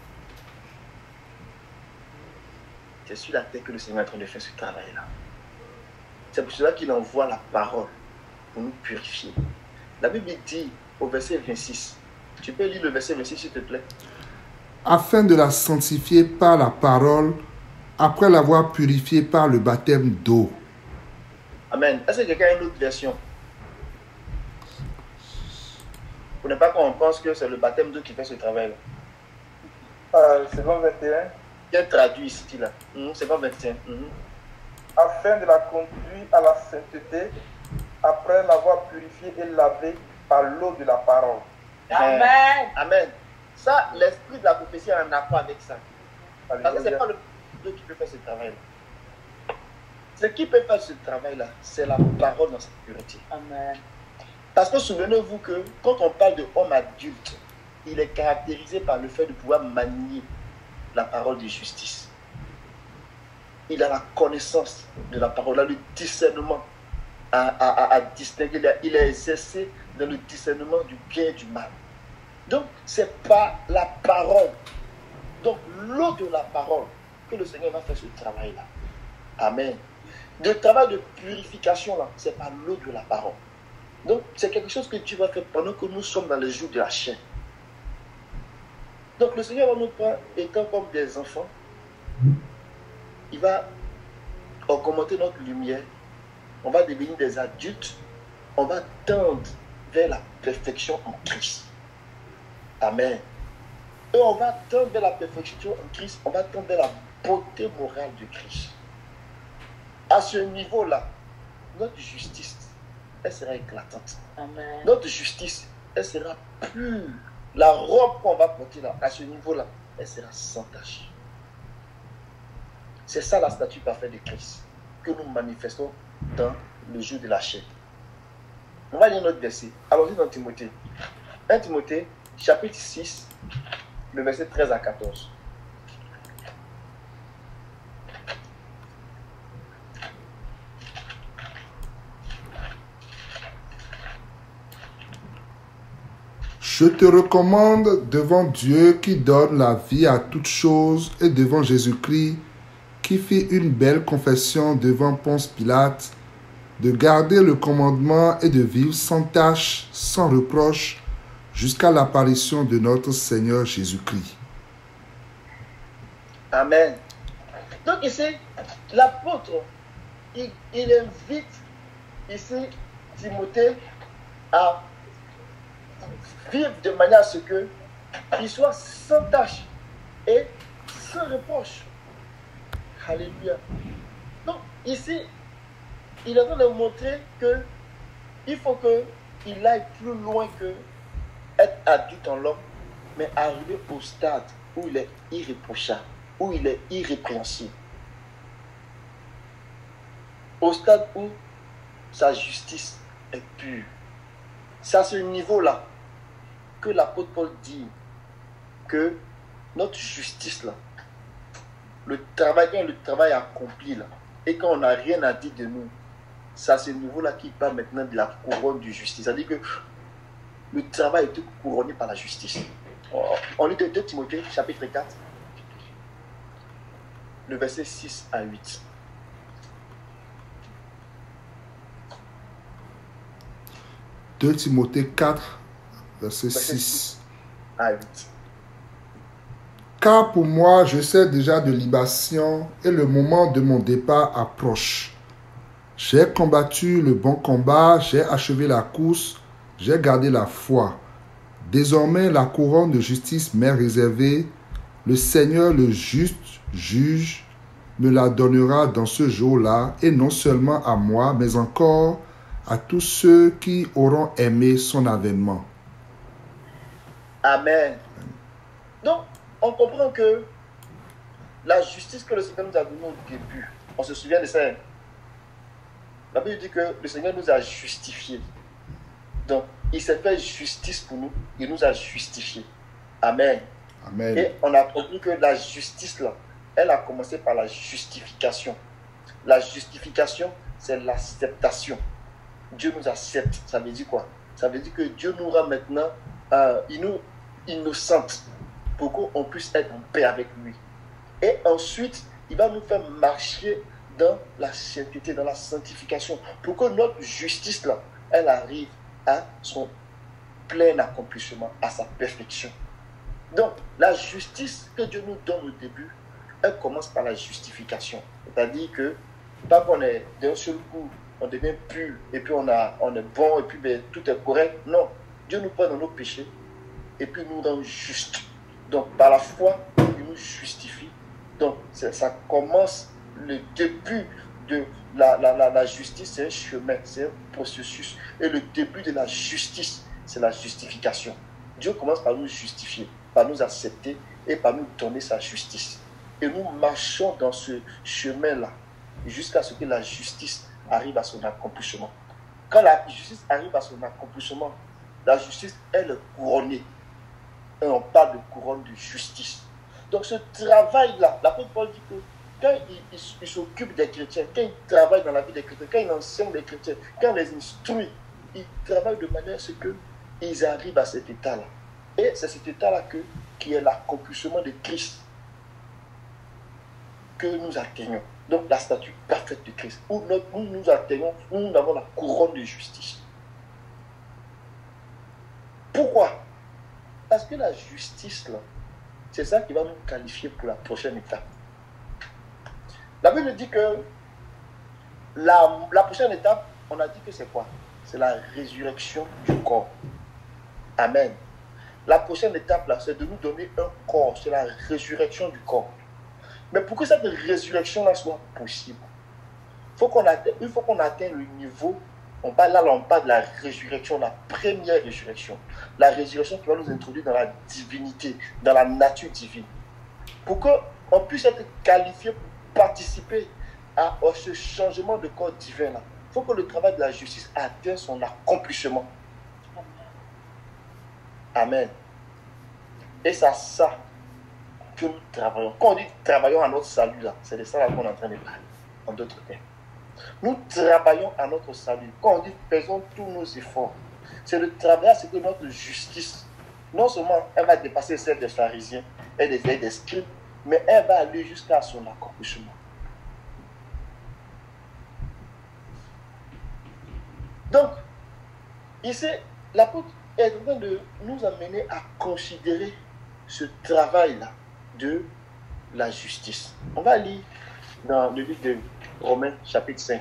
C'est sur la terre que le Seigneur est en train de faire ce travail-là. C'est pour cela qu'il envoie la parole pour nous purifier. La Bible dit au verset 26, tu peux lire le verset 26 s'il te plaît? Afin de la sanctifier par la parole, après l'avoir purifiée par le baptême d'eau. Amen. Est-ce que quelqu'un a une autre version? Pour ne pas qu'on pense que c'est le baptême d'eau qui fait ce travail-là. C'est bon 21. Quel traduit ici là? C'est pas 21. Afin de la conduire à la sainteté, après l'avoir purifiée et lavée par l'eau de la parole. Amen. Amen. Ça, l'esprit de la prophétie est en accord avec ça. Parce que ce n'est Alléluia. pas le Dieu qui peut faire ce travail-là. Ce qui peut faire ce travail-là, c'est la parole dans sa pureté. Amen. Parce que souvenez-vous que quand on parle de homme adulte, il est caractérisé par le fait de pouvoir manier la parole de justice. Il a la connaissance de la parole, il a le discernement à distinguer. Il est exercé dans le discernement du bien et du mal. Donc, c'est pas la parole. Donc, l'eau de la parole que le Seigneur va faire ce travail-là. Amen. Le travail de purification, là, c'est pas l'eau de la parole. Donc, c'est quelque chose que Dieu va faire pendant que nous sommes dans les jours de la chair. Donc, le Seigneur va nous prendre étant comme des enfants. Il va augmenter notre lumière. On va devenir des adultes. On va tendre vers la perfection en Christ. Amen. Et on va tendre vers la perfection en Christ. On va tendre vers la beauté morale de Christ. À ce niveau-là, notre justice, elle sera éclatante. Amen. Notre justice, elle sera pure. La robe qu'on va porter là, à ce niveau-là, elle sera sans tache. C'est ça la statue parfaite de Christ que nous manifestons dans le jour de la chair. On va lire notre verset. Allons-y dans Timothée. 1 Timothée, chapitre 6, le verset 13 à 14. Je te recommande devant Dieu qui donne la vie à toutes choses et devant Jésus-Christ qui fit une belle confession devant Ponce Pilate, de garder le commandement et de vivre sans tache, sans reproche, jusqu'à l'apparition de notre Seigneur Jésus-Christ. Amen. Donc ici, l'apôtre, il invite ici Timothée à vivre de manière à ce qu'il soit sans tache et sans reproche. Alléluia. Donc ici, il est en train de montrer qu'il faut qu'il aille plus loin que être adulte en l'homme, mais arriver au stade où il est irréprochable, où il est irrépréhensible. Au stade où sa justice est pure. C'est à ce niveau-là que l'apôtre Paul dit que notre justice, là, le travail accompli, là, et quand on n'a rien à dire de nous, c'est à ce niveau-là qu'il parle maintenant de la couronne de justice. C'est-à-dire que le travail est tout couronné par la justice. On lit de 2 Timothée, chapitre 4, le verset 6 à 8. « 2 Timothée 4, verset 6. À 8. Car pour moi, je sais déjà de libation et le moment de mon départ approche. J'ai combattu le bon combat, j'ai achevé la course, j'ai gardé la foi. Désormais, la couronne de justice m'est réservée. Le Seigneur, le juste juge, me la donnera dans ce jour-là, et non seulement à moi, mais encore à tous ceux qui auront aimé son avènement. Amen. Donc, on comprend que la justice que le Seigneur nous a donnée au début, on se souvient de ça. La Bible dit que le Seigneur nous a justifiés. Donc, il s'est fait justice pour nous, il nous a justifiés. Amen. Amen. Et on a compris que la justice, là, elle a commencé par la justification. La justification, c'est l'acceptation. Dieu nous accepte. Ça veut dire quoi? Ça veut dire que Dieu nous rend maintenant innocentes pour qu'on puisse être en paix avec lui. Et ensuite, il va nous faire marcher dans la sainteté, dans la sanctification, pour que notre justice, là, elle arrive à son plein accomplissement, à sa perfection. Donc, la justice que Dieu nous donne au début, elle commence par la justification. C'est-à-dire que, pas qu'on est d'un seul coup, on devient pur, et puis on est bon, et puis ben, tout est correct. Non, Dieu nous prend dans nos péchés, et puis nous rend juste. Donc, par la foi, il nous justifie. Donc, ça commence le début de la justice, c'est un chemin, c'est un processus. Et le début de la justice, c'est la justification. Dieu commence par nous justifier, par nous accepter et par nous donner sa justice. Et nous marchons dans ce chemin-là jusqu'à ce que la justice arrive à son accomplissement. Quand la justice arrive à son accomplissement, la justice, elle est couronnée. Et on parle de couronne de justice. Donc ce travail-là, l'apôtre Paul dit que quand il s'occupe des chrétiens, quand il travaille dans la vie des chrétiens, quand il enseigne les chrétiens, quand il les instruit, il travaille de manière à ce qu'ils arrivent à cet état-là. Et c'est cet état-là qui est l'accomplissement de Christ que nous atteignons. Donc la statue parfaite de Christ, où nous atteignons, où nous avons la couronne de justice. Pourquoi? Parce que la justice, là, c'est ça qui va nous qualifier pour la prochaine étape. La Bible dit que la prochaine étape, on a dit que c'est quoi? C'est la résurrection du corps. Amen. La prochaine étape, là, c'est de nous donner un corps. C'est la résurrection du corps. Mais pour que cette résurrection-là soit possible, il faut qu'on atteigne le niveau. On parle de la résurrection, la première résurrection. La résurrection qui va nous introduire dans la divinité, dans la nature divine. Pour qu'on puisse être qualifié pour participer à ce changement de corps divin-là, il faut que le travail de la justice atteigne son accomplissement. Amen. Et c'est ça que nous travaillons. Quand on dit travaillons à notre salut, là, c'est de ça là qu'on est en train de parler, en d'autres termes. Nous travaillons à notre salut. Quand on dit faisons tous nos efforts, c'est de travailler à ce que notre justice, non seulement elle va dépasser celle des pharisiens et des scribes, mais elle va aller jusqu'à son accomplissement. Donc, ici, l'apôtre est en train de nous amener à considérer ce travail-là de la justice. On va lire dans le livre de Romains, chapitre 5.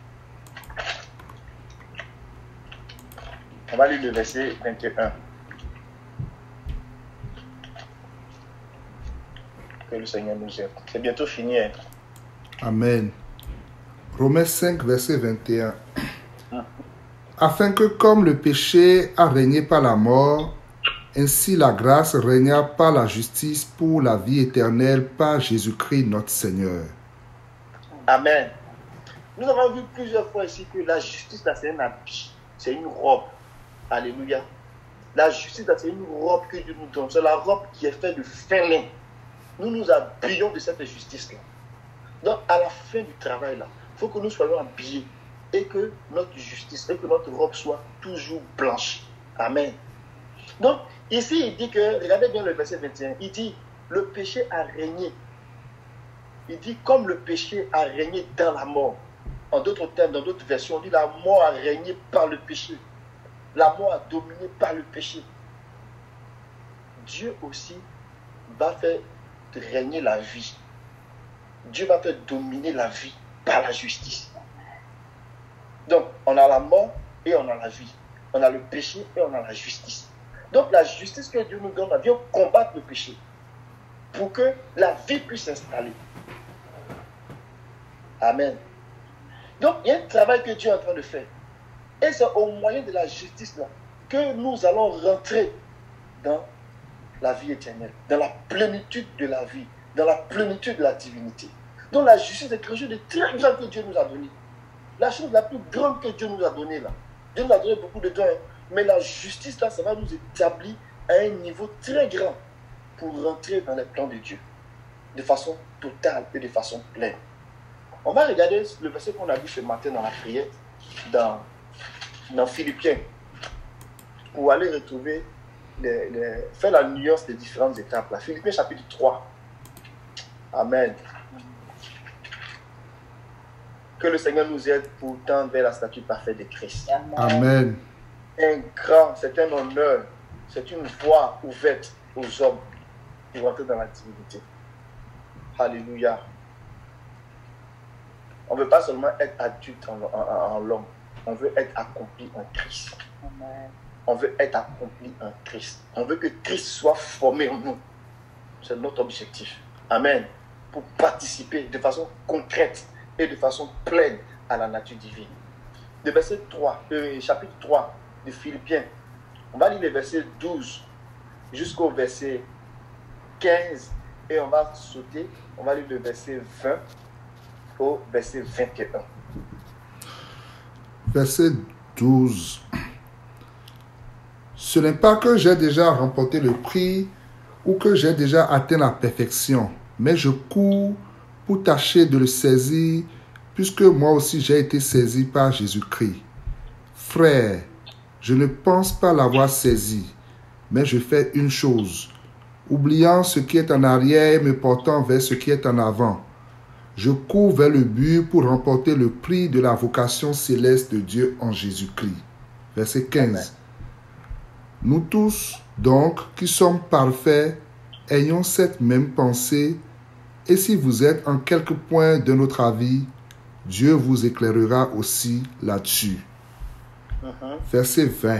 On va lire le verset 21. Que le Seigneur nous aide. C'est bientôt fini. Hein? Amen. Romains 5, verset 21. Afin que comme le péché a régné par la mort, ainsi la grâce régna par la justice pour la vie éternelle par Jésus-Christ notre Seigneur. Amen. Nous avons vu plusieurs fois ici que la justice, là, c'est un habit, c'est une robe. Alléluia. La justice, là, c'est une robe que Dieu nous donne. C'est la robe qui est faite de fin lin. Nous nous habillons de cette justice-là. Donc, à la fin du travail, là, il faut que nous soyons habillés et que notre justice, et que notre robe soit toujours blanche. Amen. Donc, ici, il dit que, regardez bien le verset 21, il dit, le péché a régné. Il dit, comme le péché a régné dans la mort. En d'autres termes, dans d'autres versions, on dit, la mort a régné par le péché. La mort a dominé par le péché. Dieu aussi va faire régner la vie. Dieu va faire dominer la vie par la justice. On a la mort et on a la vie. On a le péché et on a la justice. Donc la justice que Dieu nous donne, on vient combattre le péché pour que la vie puisse s'installer. Amen. Donc il y a un travail que Dieu est en train de faire. Et c'est au moyen de la justice là que nous allons rentrer dans la vie éternelle, dans la plénitude de la vie, dans la plénitude de la divinité. Donc la justice est quelque chose de très grand que Dieu nous a donné. La chose la plus grande que Dieu nous a donnée là. Dieu nous a donné beaucoup de dons, mais la justice là, ça va nous établir à un niveau très grand pour rentrer dans les plans de Dieu, de façon totale et de façon pleine. On va regarder le verset qu'on a vu ce matin dans la prière, dans Philippiens, pour aller retrouver, faire la nuance des différentes étapes. Là. Philippiens chapitre 3. Amen. Que le Seigneur nous aide pour tendre vers la statue parfaite de Christ. Amen. C'est un honneur, c'est une voie ouverte aux hommes pour entrer dans la divinité. Alléluia. On ne veut pas seulement être adulte en l'homme, on veut être accompli en Christ. Amen. On veut être accompli en Christ. On veut que Christ soit formé en nous. C'est notre objectif. Amen. Pour participer de façon concrète et de façon pleine à la nature divine. Le verset 3, chapitre 3 de Philippiens, on va lire le verset 12 jusqu'au verset 15 et on va sauter, on va lire le verset 20 au verset 21. Verset 12. Ce n'est pas que j'ai déjà remporté le prix ou que j'ai déjà atteint la perfection, mais je cours pour tâcher de le saisir, puisque moi aussi j'ai été saisi par Jésus-Christ. Frère, je ne pense pas l'avoir saisi, mais je fais une chose, oubliant ce qui est en arrière et me portant vers ce qui est en avant. Je cours vers le but pour remporter le prix de la vocation céleste de Dieu en Jésus-Christ. Verset 15. Amen. Nous tous, donc, qui sommes parfaits, ayons cette même pensée, et si vous êtes en quelque point de notre avis, Dieu vous éclairera aussi là-dessus. Verset 20.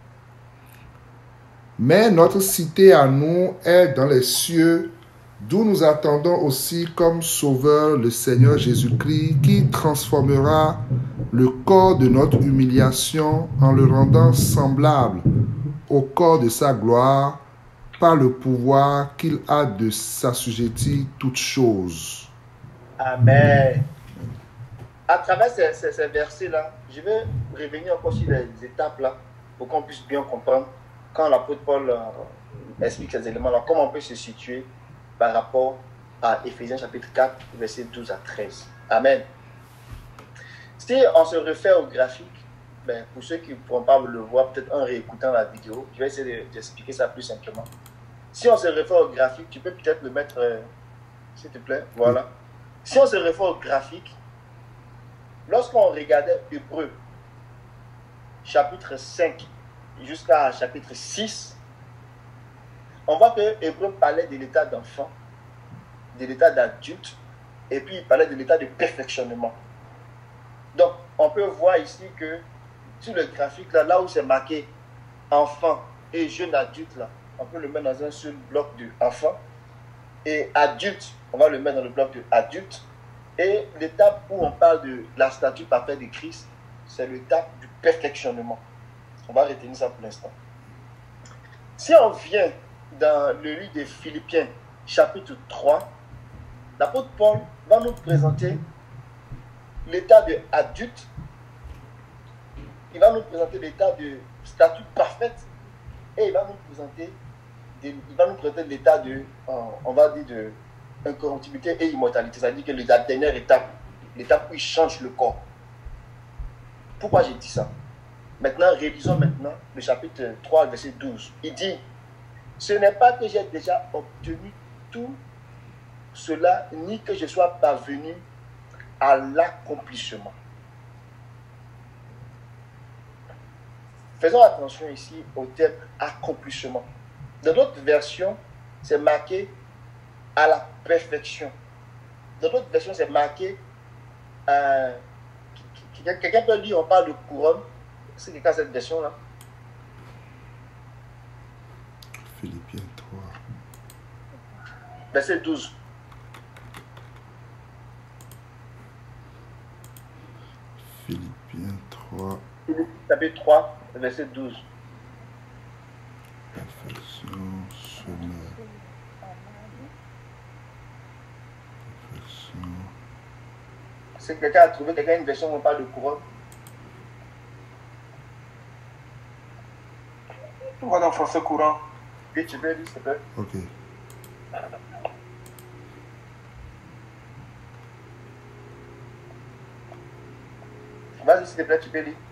Mais notre cité à nous est dans les cieux, d'où nous attendons aussi comme sauveur le Seigneur Jésus-Christ, qui transformera le corps de notre humiliation en le rendant semblable au corps de sa gloire, par le pouvoir qu'il a de s'assujettir toutes choses. Amen. À travers ces versets-là, je vais revenir encore sur les étapes-là, pour qu'on puisse bien comprendre, quand l'apôtre Paul explique ces éléments-là, comment on peut se situer par rapport à Éphésiens chapitre 4, versets 12 à 13. Amen. Si on se réfère au graphique, pour ceux qui ne pourront pas le voir, peut-être en réécoutant la vidéo, je vais essayer d'expliquer ça plus simplement. Si on se réfère au graphique, tu peux peut-être le mettre, s'il te plaît, voilà. Si on se réfère au graphique, lorsqu'on regardait Hébreux, chapitre 5 jusqu'à chapitre 6, on voit que Hébreux parlait de l'état d'enfant, de l'état d'adulte, et puis il parlait de l'état de perfectionnement. Donc, on peut voir ici que sur le graphique, là où c'est marqué enfant et jeune adulte, là, on peut le mettre dans un seul bloc de enfant. Et adulte, on va le mettre dans le bloc de adulte. Et l'étape où on parle de la statue parfaite de Christ, c'est l'étape du perfectionnement. On va retenir ça pour l'instant. Si on vient dans le livre de Philippiens, chapitre 3, l'apôtre Paul va nous présenter l'état de adulte. Il va nous présenter l'état de statue parfaite et il va nous présenter l'état de, on va dire, de incorruptibilité et immortalité. C'est-à-dire que la dernière étape, l'étape où il change le corps. Pourquoi j'ai dit ça? Maintenant, révisons maintenant le chapitre 3, verset 12. Il dit, ce n'est pas que j'ai déjà obtenu tout cela, ni que je sois parvenu à l'accomplissement. Faisons attention ici au terme accomplissement. Dans d'autres versions, c'est marqué à la perfection. Dans d'autres versions, c'est marqué Quelqu'un peut dire on parle de couronne. C'est quelqu'un a cette version-là. Philippiens 3. Verset 12. Philippiens 3. Chapitre 3, verset 12. Perfection, chemin. Perfection. Si quelqu'un a trouvé une version où on parle de couronne. On va dans français courant. Oui, tu peux lire, s'il te plaît. Ok. Vas-y, s'il te plaît, tu peux lire.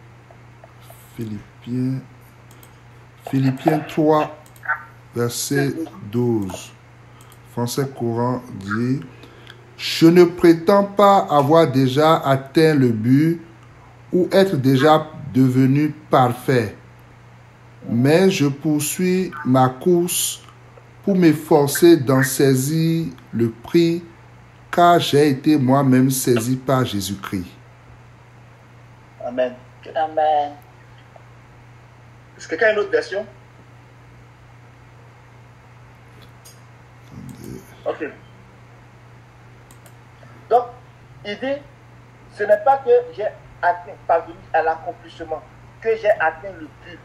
Philippiens 3, verset 12. Français courant dit: Je ne prétends pas avoir déjà atteint le but ou être déjà devenu parfait, mais je poursuis ma course pour m'efforcer d'en saisir le prix, car j'ai été moi-même saisi par Jésus-Christ. Amen. Amen. Est-ce que quelqu'un a une autre version? Ok. Donc, il dit, ce n'est pas que j'ai parvenu à l'accomplissement, que j'ai atteint le but.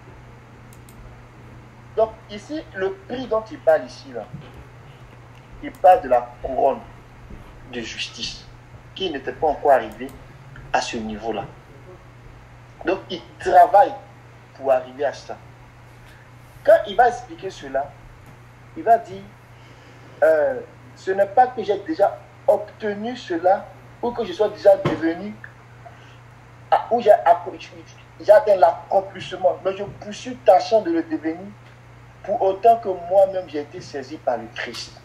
Donc, ici, le prix dont il parle ici, là, il parle de la couronne de justice, qui n'était pas encore arrivé à ce niveau-là. Donc, il travaille pour arriver à ça. Quand il va expliquer cela, il va dire, ce n'est pas que j'ai déjà obtenu cela ou que je sois déjà devenu, ou j'ai atteint l'accomplissement, mais je poursuis tâchant de le devenir pour autant que moi-même j'ai été saisi par le Christ.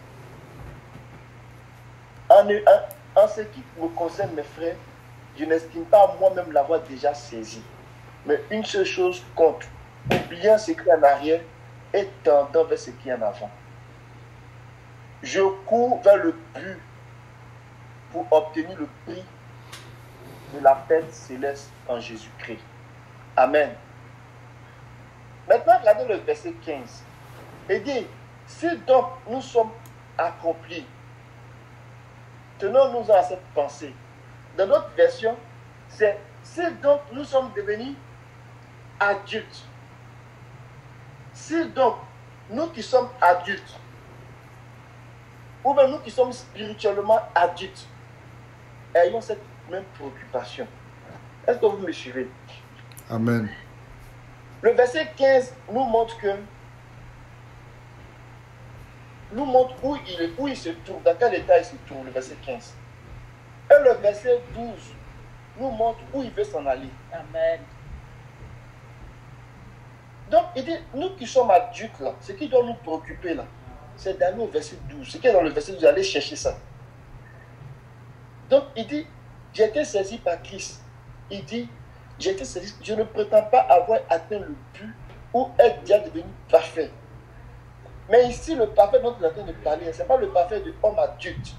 En ce qui me concerne, mes frères, je n'estime pas moi-même l'avoir déjà saisi. Mais une seule chose compte, oubliant ce qui est en arrière et tendant vers ce qui est en avant. Je cours vers le but pour obtenir le prix de la paix céleste en Jésus-Christ. Amen. Maintenant, regardez le verset 15. Il dit, si donc nous sommes accomplis, tenons-nous à cette pensée. Dans notre version, c'est si donc nous sommes devenus adultes. Si donc nous qui sommes adultes, ou bien nous qui sommes spirituellement adultes, ayons cette même préoccupation. Est-ce que vous me suivez? Amen. Le verset 15 nous montre où il se trouve, dans quel état il se trouve, le verset 15. Et le verset 12 nous montre où il veut s'en aller. Amen. Donc, il dit, nous qui sommes adultes là, ce qui doit nous préoccuper là, c'est d'aller au verset 12. Ce qui est dans le verset 12, allez chercher ça. Donc, il dit, j'ai été saisi par Christ. Il dit, j'ai été saisi, je ne prétends pas avoir atteint le but ou être déjà devenu parfait. Mais ici, le parfait dont il est en train de parler, ce n'est pas le parfait de homme adulte.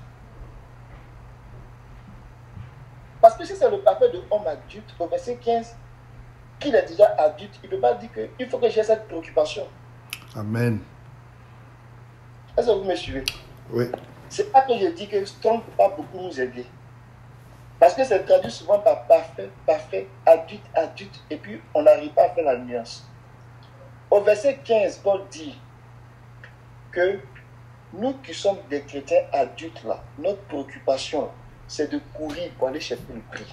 Parce que si c'est le parfait de homme adulte, au verset 15, qu'il est déjà adulte, il ne peut pas dire qu'il faut que j'ai cette préoccupation. Amen. Est-ce que vous me suivez? Oui. C'est pas que je dis que Strong ne peut pas beaucoup nous aider. Parce que c'est traduit souvent par parfait, parfait, adulte, adulte, et puis on n'arrive pas à faire la nuance. Au verset 15, Paul dit que nous qui sommes des chrétiens adultes là, notre préoccupation, c'est de courir pour aller chercher le prix.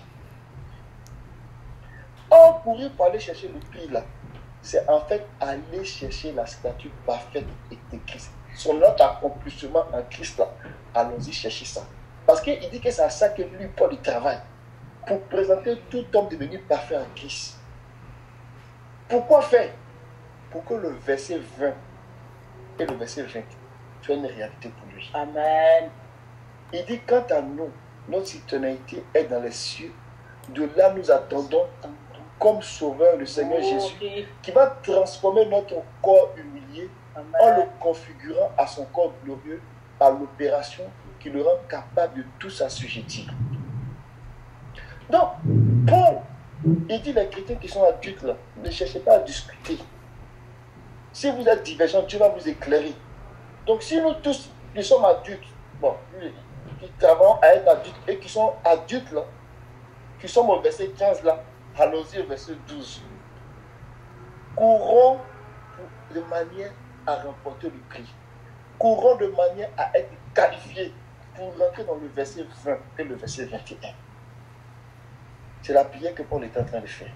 Or, courir pour aller chercher le prix là, c'est en fait aller chercher la statue parfaite de Christ. Sur notre accomplissement en Christ là, allons-y chercher ça. Parce qu'il dit que c'est à ça que lui, Paul, il travaille. Pour présenter tout homme devenu parfait en Christ. Pourquoi faire? Pour que le verset 20 et le verset 20 soient une réalité pour lui. Amen. Il dit, quant à nous, notre citoyenneté est dans les cieux. De là, nous attendons comme sauveur le Seigneur Jésus, qui va transformer notre corps humilié en le configurant à son corps glorieux par l'opération qui le rend capable de tout s'assujettir. Donc, Il dit les chrétiens qui sont adultes, là, ne cherchez pas à discuter. Si vous êtes divergents, Dieu va vous éclairer. Donc si nous tous, nous sommes adultes, bon, qui travaillons à être adultes et qui sont adultes, là, qui sommes au verset 15, là, allons-y au verset 12. Courons de manière à remporter le prix. Courons de manière à être qualifiés pour rentrer dans le verset 20 et le verset 21. C'est la prière que Paul est en train de faire.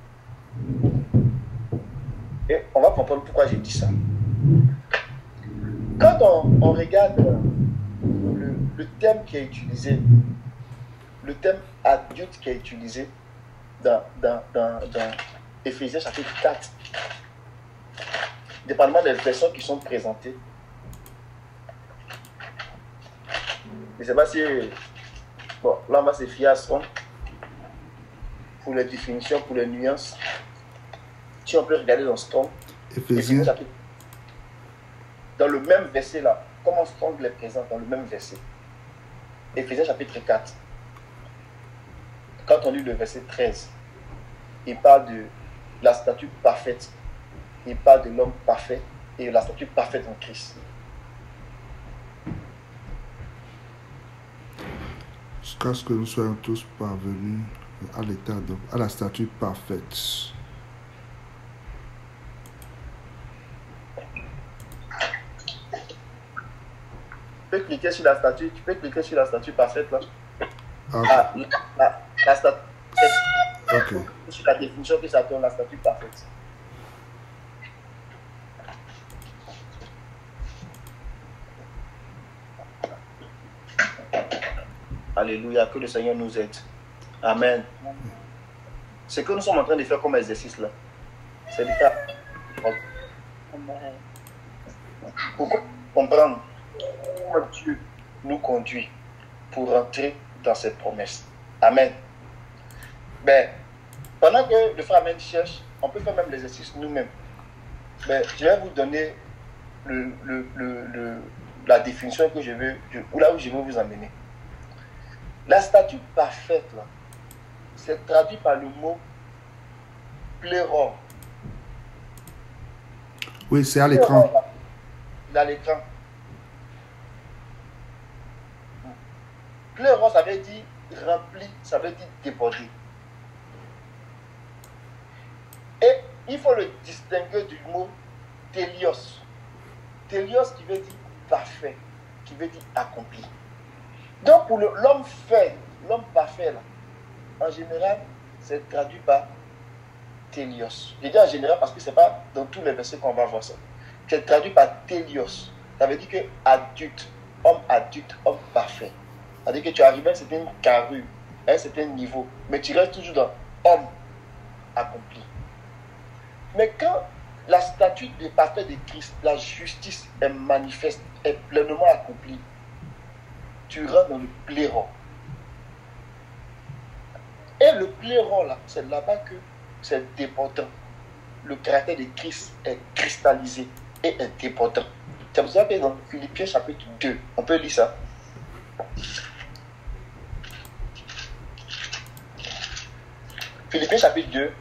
Et on va comprendre pourquoi j'ai dit ça. Quand on regarde le thème qui est utilisé, le thème adulte qui est utilisé dans Éphésiens chapitre 4, dépendamment des versions qui sont présentées, je ne sais pas si... Bon, là, on va se fier à ce pour les définitions, pour les nuances. Si on peut regarder dans Strong, Éphésiens, dans le même verset là, comment Strong les présente dans le même verset. Éphésiens chapitre 4. Quand on lit le verset 13, il parle de la statue parfaite. Il parle de l'homme parfait et de la statue parfaite en Christ. jusqu'à ce que nous soyons tous parvenus à l'état à la statue parfaite. Tu peux cliquer sur la statue, parfaite là. Ok. La statue. Ok. Sur la définition que ça donne, la statue parfaite. Alléluia, que le Seigneur nous aide. Amen. Ce que nous sommes en train de faire comme exercice là, c'est de faire pour comprendre comment Dieu nous conduit pour rentrer dans cette promesse. Amen. Ben, pendant que le frère Amen cherche, on peut faire même l'exercice nous-mêmes. Ben, je vais vous donner la définition que je veux, ou là où je veux vous emmener. La statue parfaite, là, c'est traduit par le mot pléron. Oui, c'est à l'écran. Il est à l'écran. Pléron, ça veut dire rempli, ça veut dire débordé. Et il faut le distinguer du mot télios. Télios qui veut dire parfait, qui veut dire accompli. Donc pour l'homme fait, l'homme parfait, là, en général, c'est traduit par télios. Je dis en général parce que ce n'est pas dans tous les versets qu'on va voir ça. C'est traduit par télios. Ça veut dire que adulte, homme parfait. Ça veut dire que tu arrives à un certain carrure, à un certain niveau, mais tu restes toujours dans homme accompli. Mais quand la statue de parfait de Christ, la justice est manifeste, est pleinement accomplie, tu rentres dans le pléron. Et le pléron, là, c'est là-bas que c'est dépendant. Le caractère de Christ est cristallisé et est dépendant. C'est pour ça que dans Philippiens chapitre 2, on peut lire ça. Philippiens chapitre 2.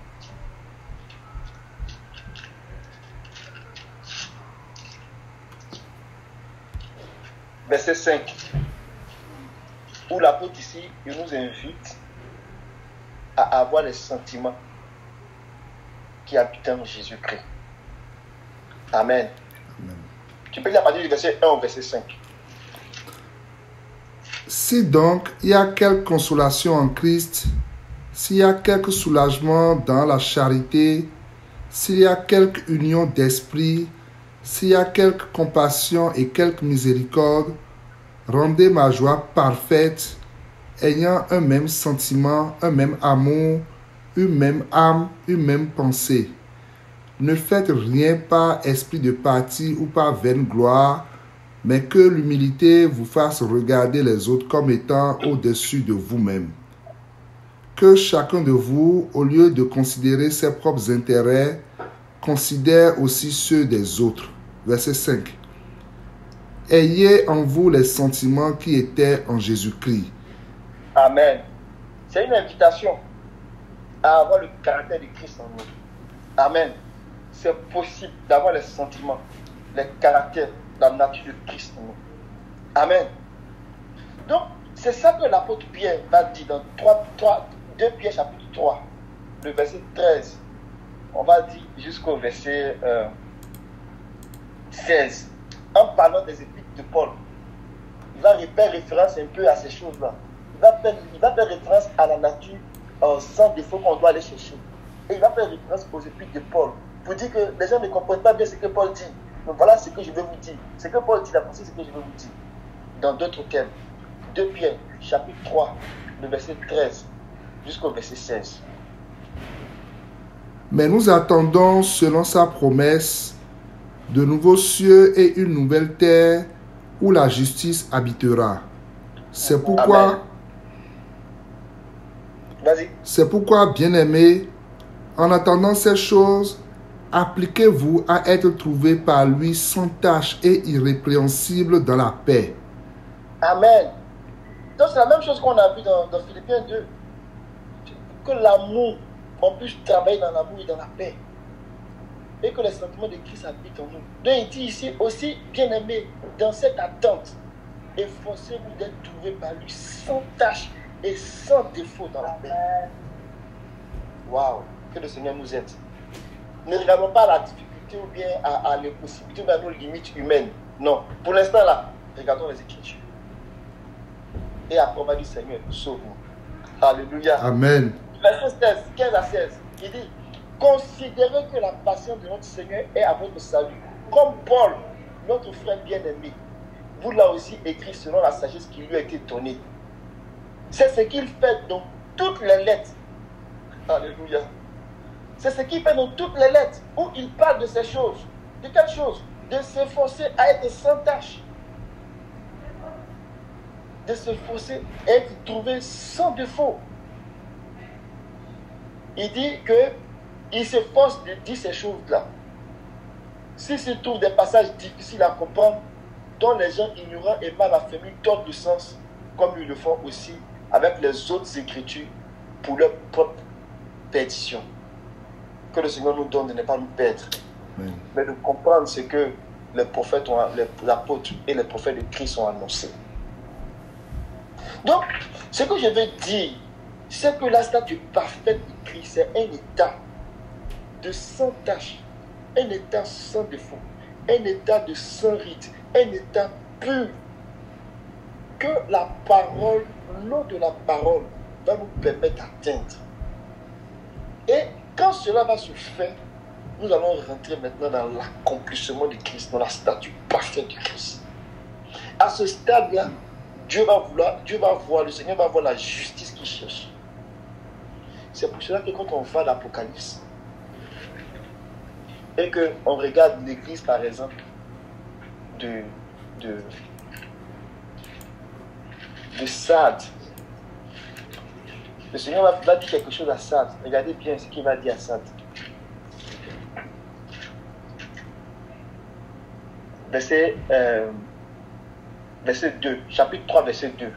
Verset 5, où l'apôtre ici, il nous invite à avoir les sentiments qui habitent en Jésus-Christ. Amen. Amen. Tu peux lire à partir du verset 1 au verset 5. Si donc il y a quelque consolation en Christ, s'il y a quelque soulagement dans la charité, s'il y a quelque union d'esprit, s'il y a quelque compassion et quelque miséricorde, rendez ma joie parfaite, ayant un même sentiment, un même amour, une même âme, une même pensée. Ne faites rien par esprit de parti ou par vaine gloire, mais que l'humilité vous fasse regarder les autres comme étant au-dessus de vous-même. Que chacun de vous, au lieu de considérer ses propres intérêts, considère aussi ceux des autres. Verset 5. Ayez en vous les sentiments qui étaient en Jésus-Christ. Amen. C'est une invitation. à avoir le caractère de Christ en nous. Amen. C'est possible d'avoir les sentiments, les caractères, la nature de Christ en nous. Amen. Donc, c'est ça que l'apôtre Pierre va dire dans 2 Pierre chapitre 3, le verset 13. On va dire jusqu'au verset 16. En parlant des épîtres de Paul, il va faire référence un peu à ces choses-là. Il va faire référence à la nature sans défaut qu'on doit aller chercher. Et il va faire référence aux épîtres de Paul pour dire que les gens ne comprennent pas bien ce que Paul dit. Donc voilà ce que je vais vous dire. Ce que Paul dit là, c'est ce que je vais vous dire. Dans d'autres termes, 2 Pierre, chapitre 3, le verset 13 jusqu'au verset 16. Mais nous attendons, selon sa promesse, de nouveaux cieux et une nouvelle terre où la justice habitera. C'est pourquoi, bien-aimés, en attendant ces choses, appliquez-vous à être trouvés par lui sans tache et irrépréhensibles dans la paix. Amen. Donc c'est la même chose qu'on a vu dans Philippiens 2. Que l'amour, on puisse travailler dans l'amour et dans la paix. Et que les sentiments de Christ habitent en nous. Donc il dit ici aussi, bien-aimés, dans cette attente, efforcez-vous d'être trouvés par lui sans tache et sans défaut dans la paix. Waouh, que le Seigneur nous aide. Ne regardons pas à la difficulté ou bien à l'impossibilité ou bien à nos limites humaines. Non, pour l'instant là, regardons les Écritures. Et approbez du Seigneur, sauve-nous. Alléluia. Amen. Verset 16, 15 à 16, il dit, considérez que la patience de notre Seigneur est à votre salut. Comme Paul, notre frère bien-aimé, vous l'a aussi écrit selon la sagesse qui lui a été donnée. C'est ce qu'il fait dans toutes les lettres. Alléluia. C'est ce qu'il fait dans toutes les lettres où il parle de ces choses. De quelle chose? De s'efforcer à être sans tâche. De s'efforcer à être trouvé sans défaut. Il dit qu'il s'efforce de dire ces choses-là. S'il se trouve des passages difficiles à comprendre, dont les gens ignorants et mal affirmés tordent le sens, comme ils le font aussi avec les autres écritures pour leur propre perdition. Que le Seigneur nous donne de ne pas nous perdre, mais de comprendre ce que les prophètes, les apôtres et les prophètes de Christ ont annoncé. Donc, ce que je veux dire, c'est que la statue parfaite de Christ, c'est un état de sans tâche, un état sans défaut, un état de sans rite, un état pur, que la parole, l'eau de la parole, va nous permettre d'atteindre. Et quand cela va se faire, nous allons rentrer maintenant dans l'accomplissement de Christ, dans la statue parfaite de Christ. À ce stade-là, Dieu va voir, le Seigneur va voir la justice qu'il cherche. C'est pour cela que quand on va à l'Apocalypse et qu'on regarde l'église, par exemple, de Sardes, le Seigneur va dire quelque chose à Sardes. Regardez bien ce qu'il va dire à Sardes. Verset 2, chapitre 3, verset 2.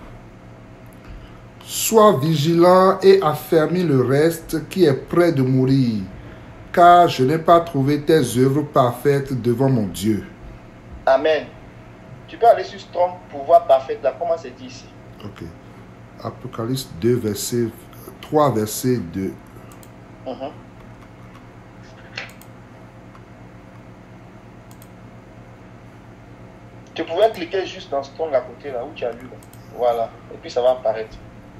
Sois vigilant et affermis le reste qui est près de mourir, car je n'ai pas trouvé tes œuvres parfaites devant mon Dieu. Amen. Tu peux aller sur Strong pour voir parfaite là, comment c'est dit ici. Ok. Apocalypse 2, verset 3, verset 2. Tu pouvais cliquer juste dans Strong à côté là où tu as lu là. Voilà. Et puis ça va apparaître.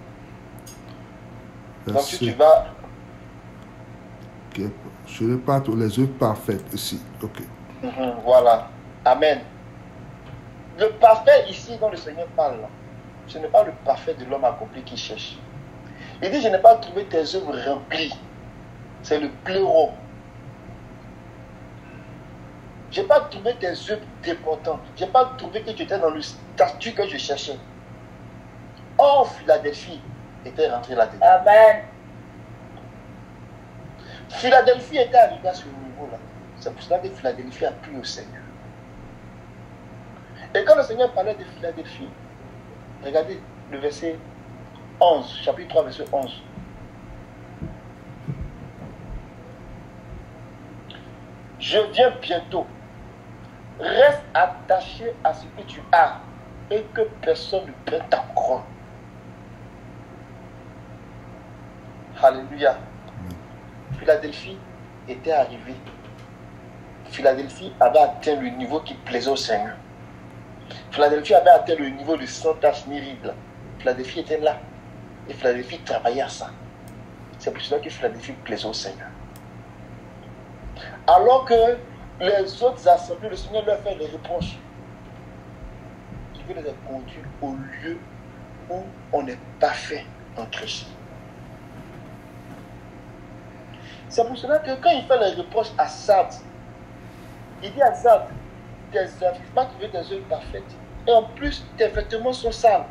Donc si tu vas. Okay. Je n'ai pas toutes les œuvres parfaites ici. Ok. Voilà. Amen. Le parfait ici dont le Seigneur parle là, ce n'est pas le parfait de l'homme accompli qu'il cherche. Il dit, je n'ai pas trouvé tes œuvres remplies. C'est le pléro. Je n'ai pas trouvé tes œuvres déportantes. Je n'ai pas trouvé que tu étais dans le statut que je cherchais. Or, Philadelphie était rentrée là-dedans. Amen. Philadelphie était arrivée à ce niveau-là. C'est pour cela que Philadelphie a plu au Seigneur. Et quand le Seigneur parlait de Philadelphie, regardez le verset 11, chapitre 3, verset 11. je viens bientôt. Reste attaché à ce que tu as et que personne ne peut ta couronne. Alléluia. Philadelphie était arrivée. Philadelphie avait atteint le niveau qui plaisait au Seigneur. Philadelphie avait atteint le niveau de sans tache ni ride. Philadelphie était là. Et Philadelphie travaillait à ça. C'est pour cela que Philadelphie plaisait au Seigneur. Alors que les autres assemblées, le Seigneur leur fait des reproches. Il veut les conduire au lieu où on n'est pas fait en Christ. C'est pour cela que quand il fait les reproches à Sardes, il dit à Sardes, tes œuvres, pas trouver tes œuvres parfaites. Et en plus, tes vêtements sont sales.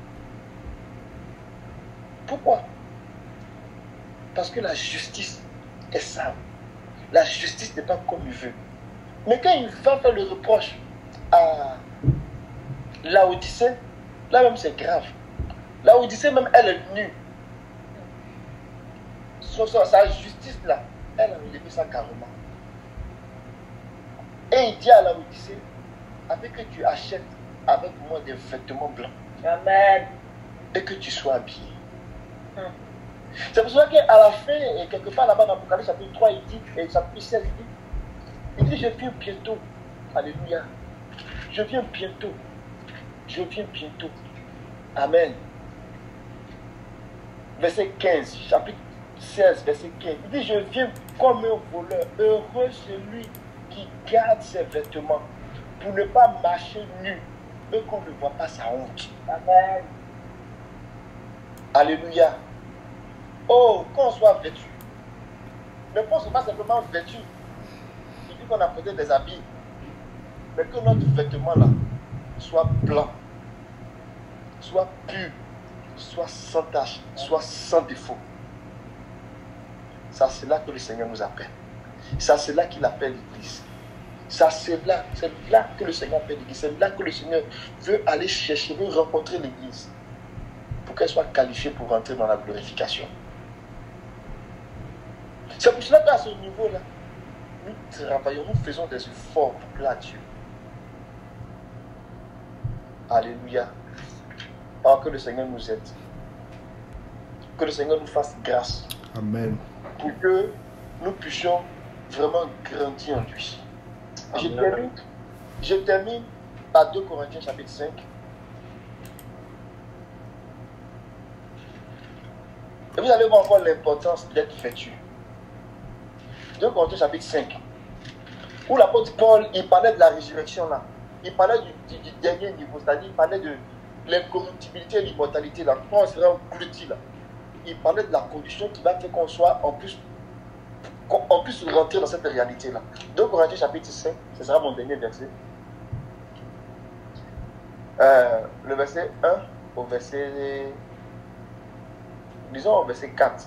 Pourquoi? Parce que la justice est sale. La justice n'est pas comme il veut. Mais quand il va faire le reproche à Laodicée, là même c'est grave. Laodicée même, elle est nue. Sa justice là, elle a enlevé ça carrément. Et il dit à Laodicée, avec que tu achètes avec moi des vêtements blancs. Amen. Et que tu sois habillé. C'est pour cela qu'à la fin, et quelque part là-bas dans l'Apocalypse chapitre 3, il dit, et chapitre 16, il dit, je viens bientôt. Alléluia. Je viens bientôt. Je viens bientôt. Amen. Verset 15, chapitre 16, verset 15. Il dit, je viens comme un voleur. Heureux celui qui garde ses vêtements pour ne pas marcher nu et qu'on ne voit pas sa honte. Amen. Alléluia. Oh, qu'on soit vêtu. Mais qu'on ne soit pas simplement vêtu. Il dit qu'on a porté des habits. Mais que notre vêtement là soit blanc, soit pur, soit sans tache, soit sans défaut. Ça, c'est là que le Seigneur nous appelle. Ça, c'est là qu'il appelle l'Église. Ça, c'est là que le Seigneur appelle l'Église. C'est là que le Seigneur veut aller chercher, veut rencontrer l'Église pour qu'elle soit qualifiée pour rentrer dans la glorification. C'est pour cela qu'à ce niveau-là, nous travaillons, nous faisons des efforts pour plaire à Dieu. Alléluia. Alors que le Seigneur nous aide. Que le Seigneur nous fasse grâce. Amen. Pour que nous puissions vraiment grandir en lui. Je termine par 2 Corinthiens chapitre 5. Et vous allez voir encore l'importance d'être vêtu. 2 Corinthiens chapitre 5. Où l'apôtre Paul, il parlait de la résurrection là. Il parlait du dernier niveau, c'est-à-dire il parlait de l'incorruptibilité et l'immortalité là. Quand on serait englouti là. Il parlait de la condition qui va faire qu'on soit qu'on puisse rentrer dans cette réalité là. 2 Corinthiens chapitre 5, ce sera mon dernier verset. Le verset 1 au verset, disons au verset 4.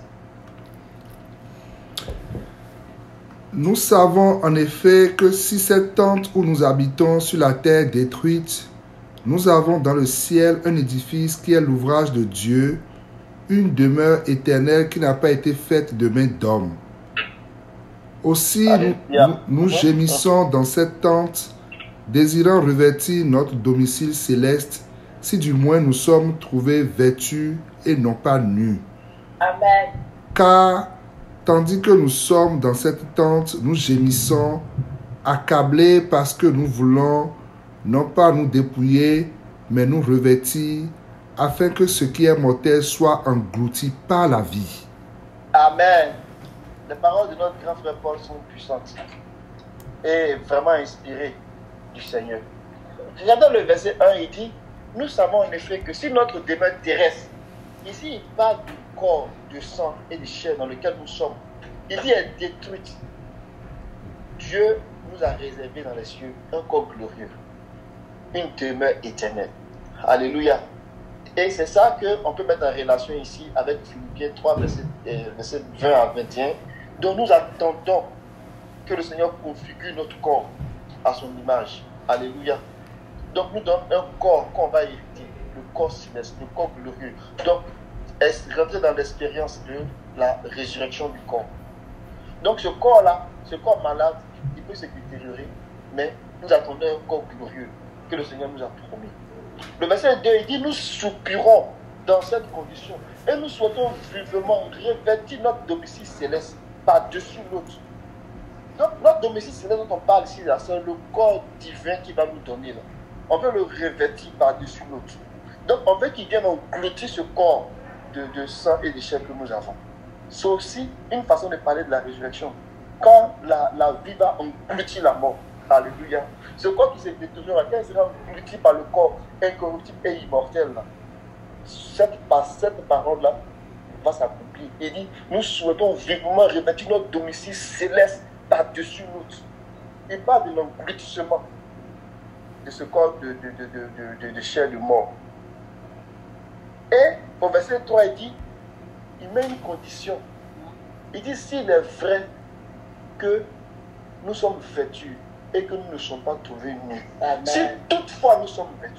Nous savons en effet que si cette tente où nous habitons sur la terre est détruite, nous avons dans le ciel un édifice qui est l'ouvrage de Dieu, une demeure éternelle qui n'a pas été faite de main d'homme. Aussi, nous gémissons dans cette tente, désirant revêtir notre domicile céleste, si du moins nous sommes trouvés vêtus et non pas nus. Amen. Car, tandis que nous sommes dans cette tente, nous gémissons, accablés parce que nous voulons non pas nous dépouiller, mais nous revêtir, afin que ce qui est mortel soit englouti par la vie. Amen. Les paroles de notre grand frère Paul sont puissantes et vraiment inspirées du Seigneur. Regardez le verset 1, il dit, nous savons en effet que si notre demeure terrestre, ici il parle du corps, de sang et de chair dans lequel nous sommes, il dit est détruite. Dieu nous a réservé dans les cieux un corps glorieux, une demeure éternelle. Alléluia. Et c'est ça qu'on peut mettre en relation ici avec Philippiens 3, verset 20 à 21, dont nous attendons que le Seigneur configure notre corps à son image. Alléluia. Donc nous donne un corps qu'on va hériter, le corps céleste, le corps glorieux. Donc, rentrer dans l'expérience de la résurrection du corps. Donc ce corps-là, ce corps malade, il peut se détériorer, mais nous attendons un corps glorieux que le Seigneur nous a promis. Le verset 2, il dit, nous soupirons dans cette condition et nous souhaitons vivement revêtir notre domicile céleste par-dessus l'autre. Donc, notre domicile céleste dont on parle ici, c'est le corps divin qui va nous donner. Là. On veut le revêtir par-dessus l'autre. Donc, on veut qu'il vienne engloutir ce corps de sang et de chair que nous avons. C'est aussi une façon de parler de la résurrection. Quand la vie va engloutir la mort. Alléluia. Ce corps qui s'est détérioré, quand il sera englouti par le corps incorruptible et immortel, là, cette parole-là va s'accomplir. Il dit, nous souhaitons vivement revêtir notre domicile céleste par-dessus l'autre. Il parle de l'engloutissement de ce corps de chair de mort. Et au verset 3, il dit, il met une condition. Il dit, s'il est vrai que nous sommes vêtus et que nous ne sommes pas trouvés nus. Amen. Si toutefois nous sommes vêtus,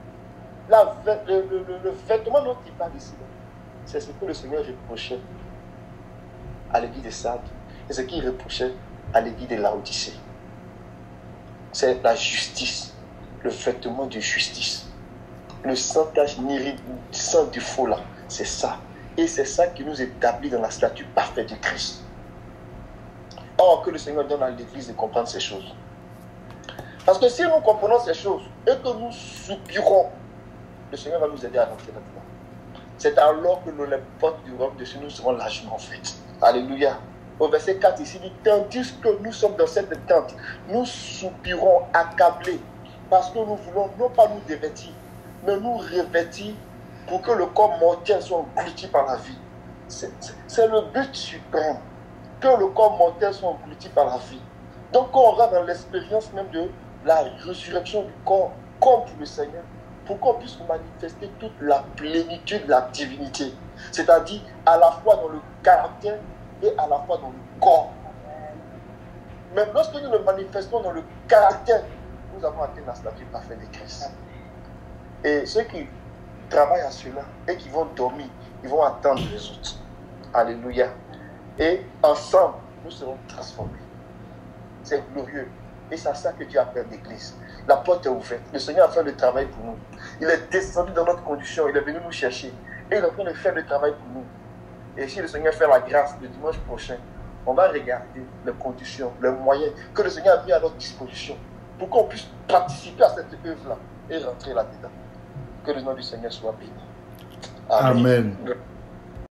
le vêtement dont il parle ici, c'est ce que le Seigneur reprochait à l'église de Sardes et ce qu'il reprochait à l'église de Laodicée. C'est la justice, le vêtement de justice. Le sang tache ni sang du faux là, c'est ça. Et c'est ça qui nous établit dans la statue parfaite de Christ. Or, que le Seigneur donne à l'église de comprendre ces choses. Parce que si nous comprenons ces choses et que nous soupirons, le Seigneur va nous aider à rentrer là-dedans. C'est alors que les portes du royaume de Dieu nous seront largement faites. Alléluia. Au verset 4 ici, il dit, tandis que nous sommes dans cette tente, nous soupirons accablés, parce que nous voulons non pas nous dévêtir, mais nous revêtir pour que le corps mortel soit englouti par la vie. C'est le but suprême, que le corps mortel soit englouti par la vie. Donc quand on rentre dans l'expérience même de la résurrection du corps, comme pour le Seigneur, pour qu'on puisse manifester toute la plénitude de la divinité. C'est-à-dire à la fois dans le caractère et à la fois dans le corps. Mais lorsque nous le manifestons dans le caractère, nous avons atteint la statue parfaite de Christ. Et ceux qui travaillent à cela et qui vont dormir, ils vont attendre les autres. Alléluia. Et ensemble, nous serons transformés. C'est glorieux. Et c'est ça que Dieu appelle l'Église. La porte est ouverte. Le Seigneur a fait le travail pour nous. Il est descendu dans notre condition. Il est venu nous chercher. Et il est en train de faire le travail pour nous. Et si le Seigneur fait la grâce le dimanche prochain, on va regarder les conditions, les moyens que le Seigneur a mis à notre disposition pour qu'on puisse participer à cette œuvre-là et rentrer là-dedans. Que le nom du Seigneur soit béni. Amen. Amen.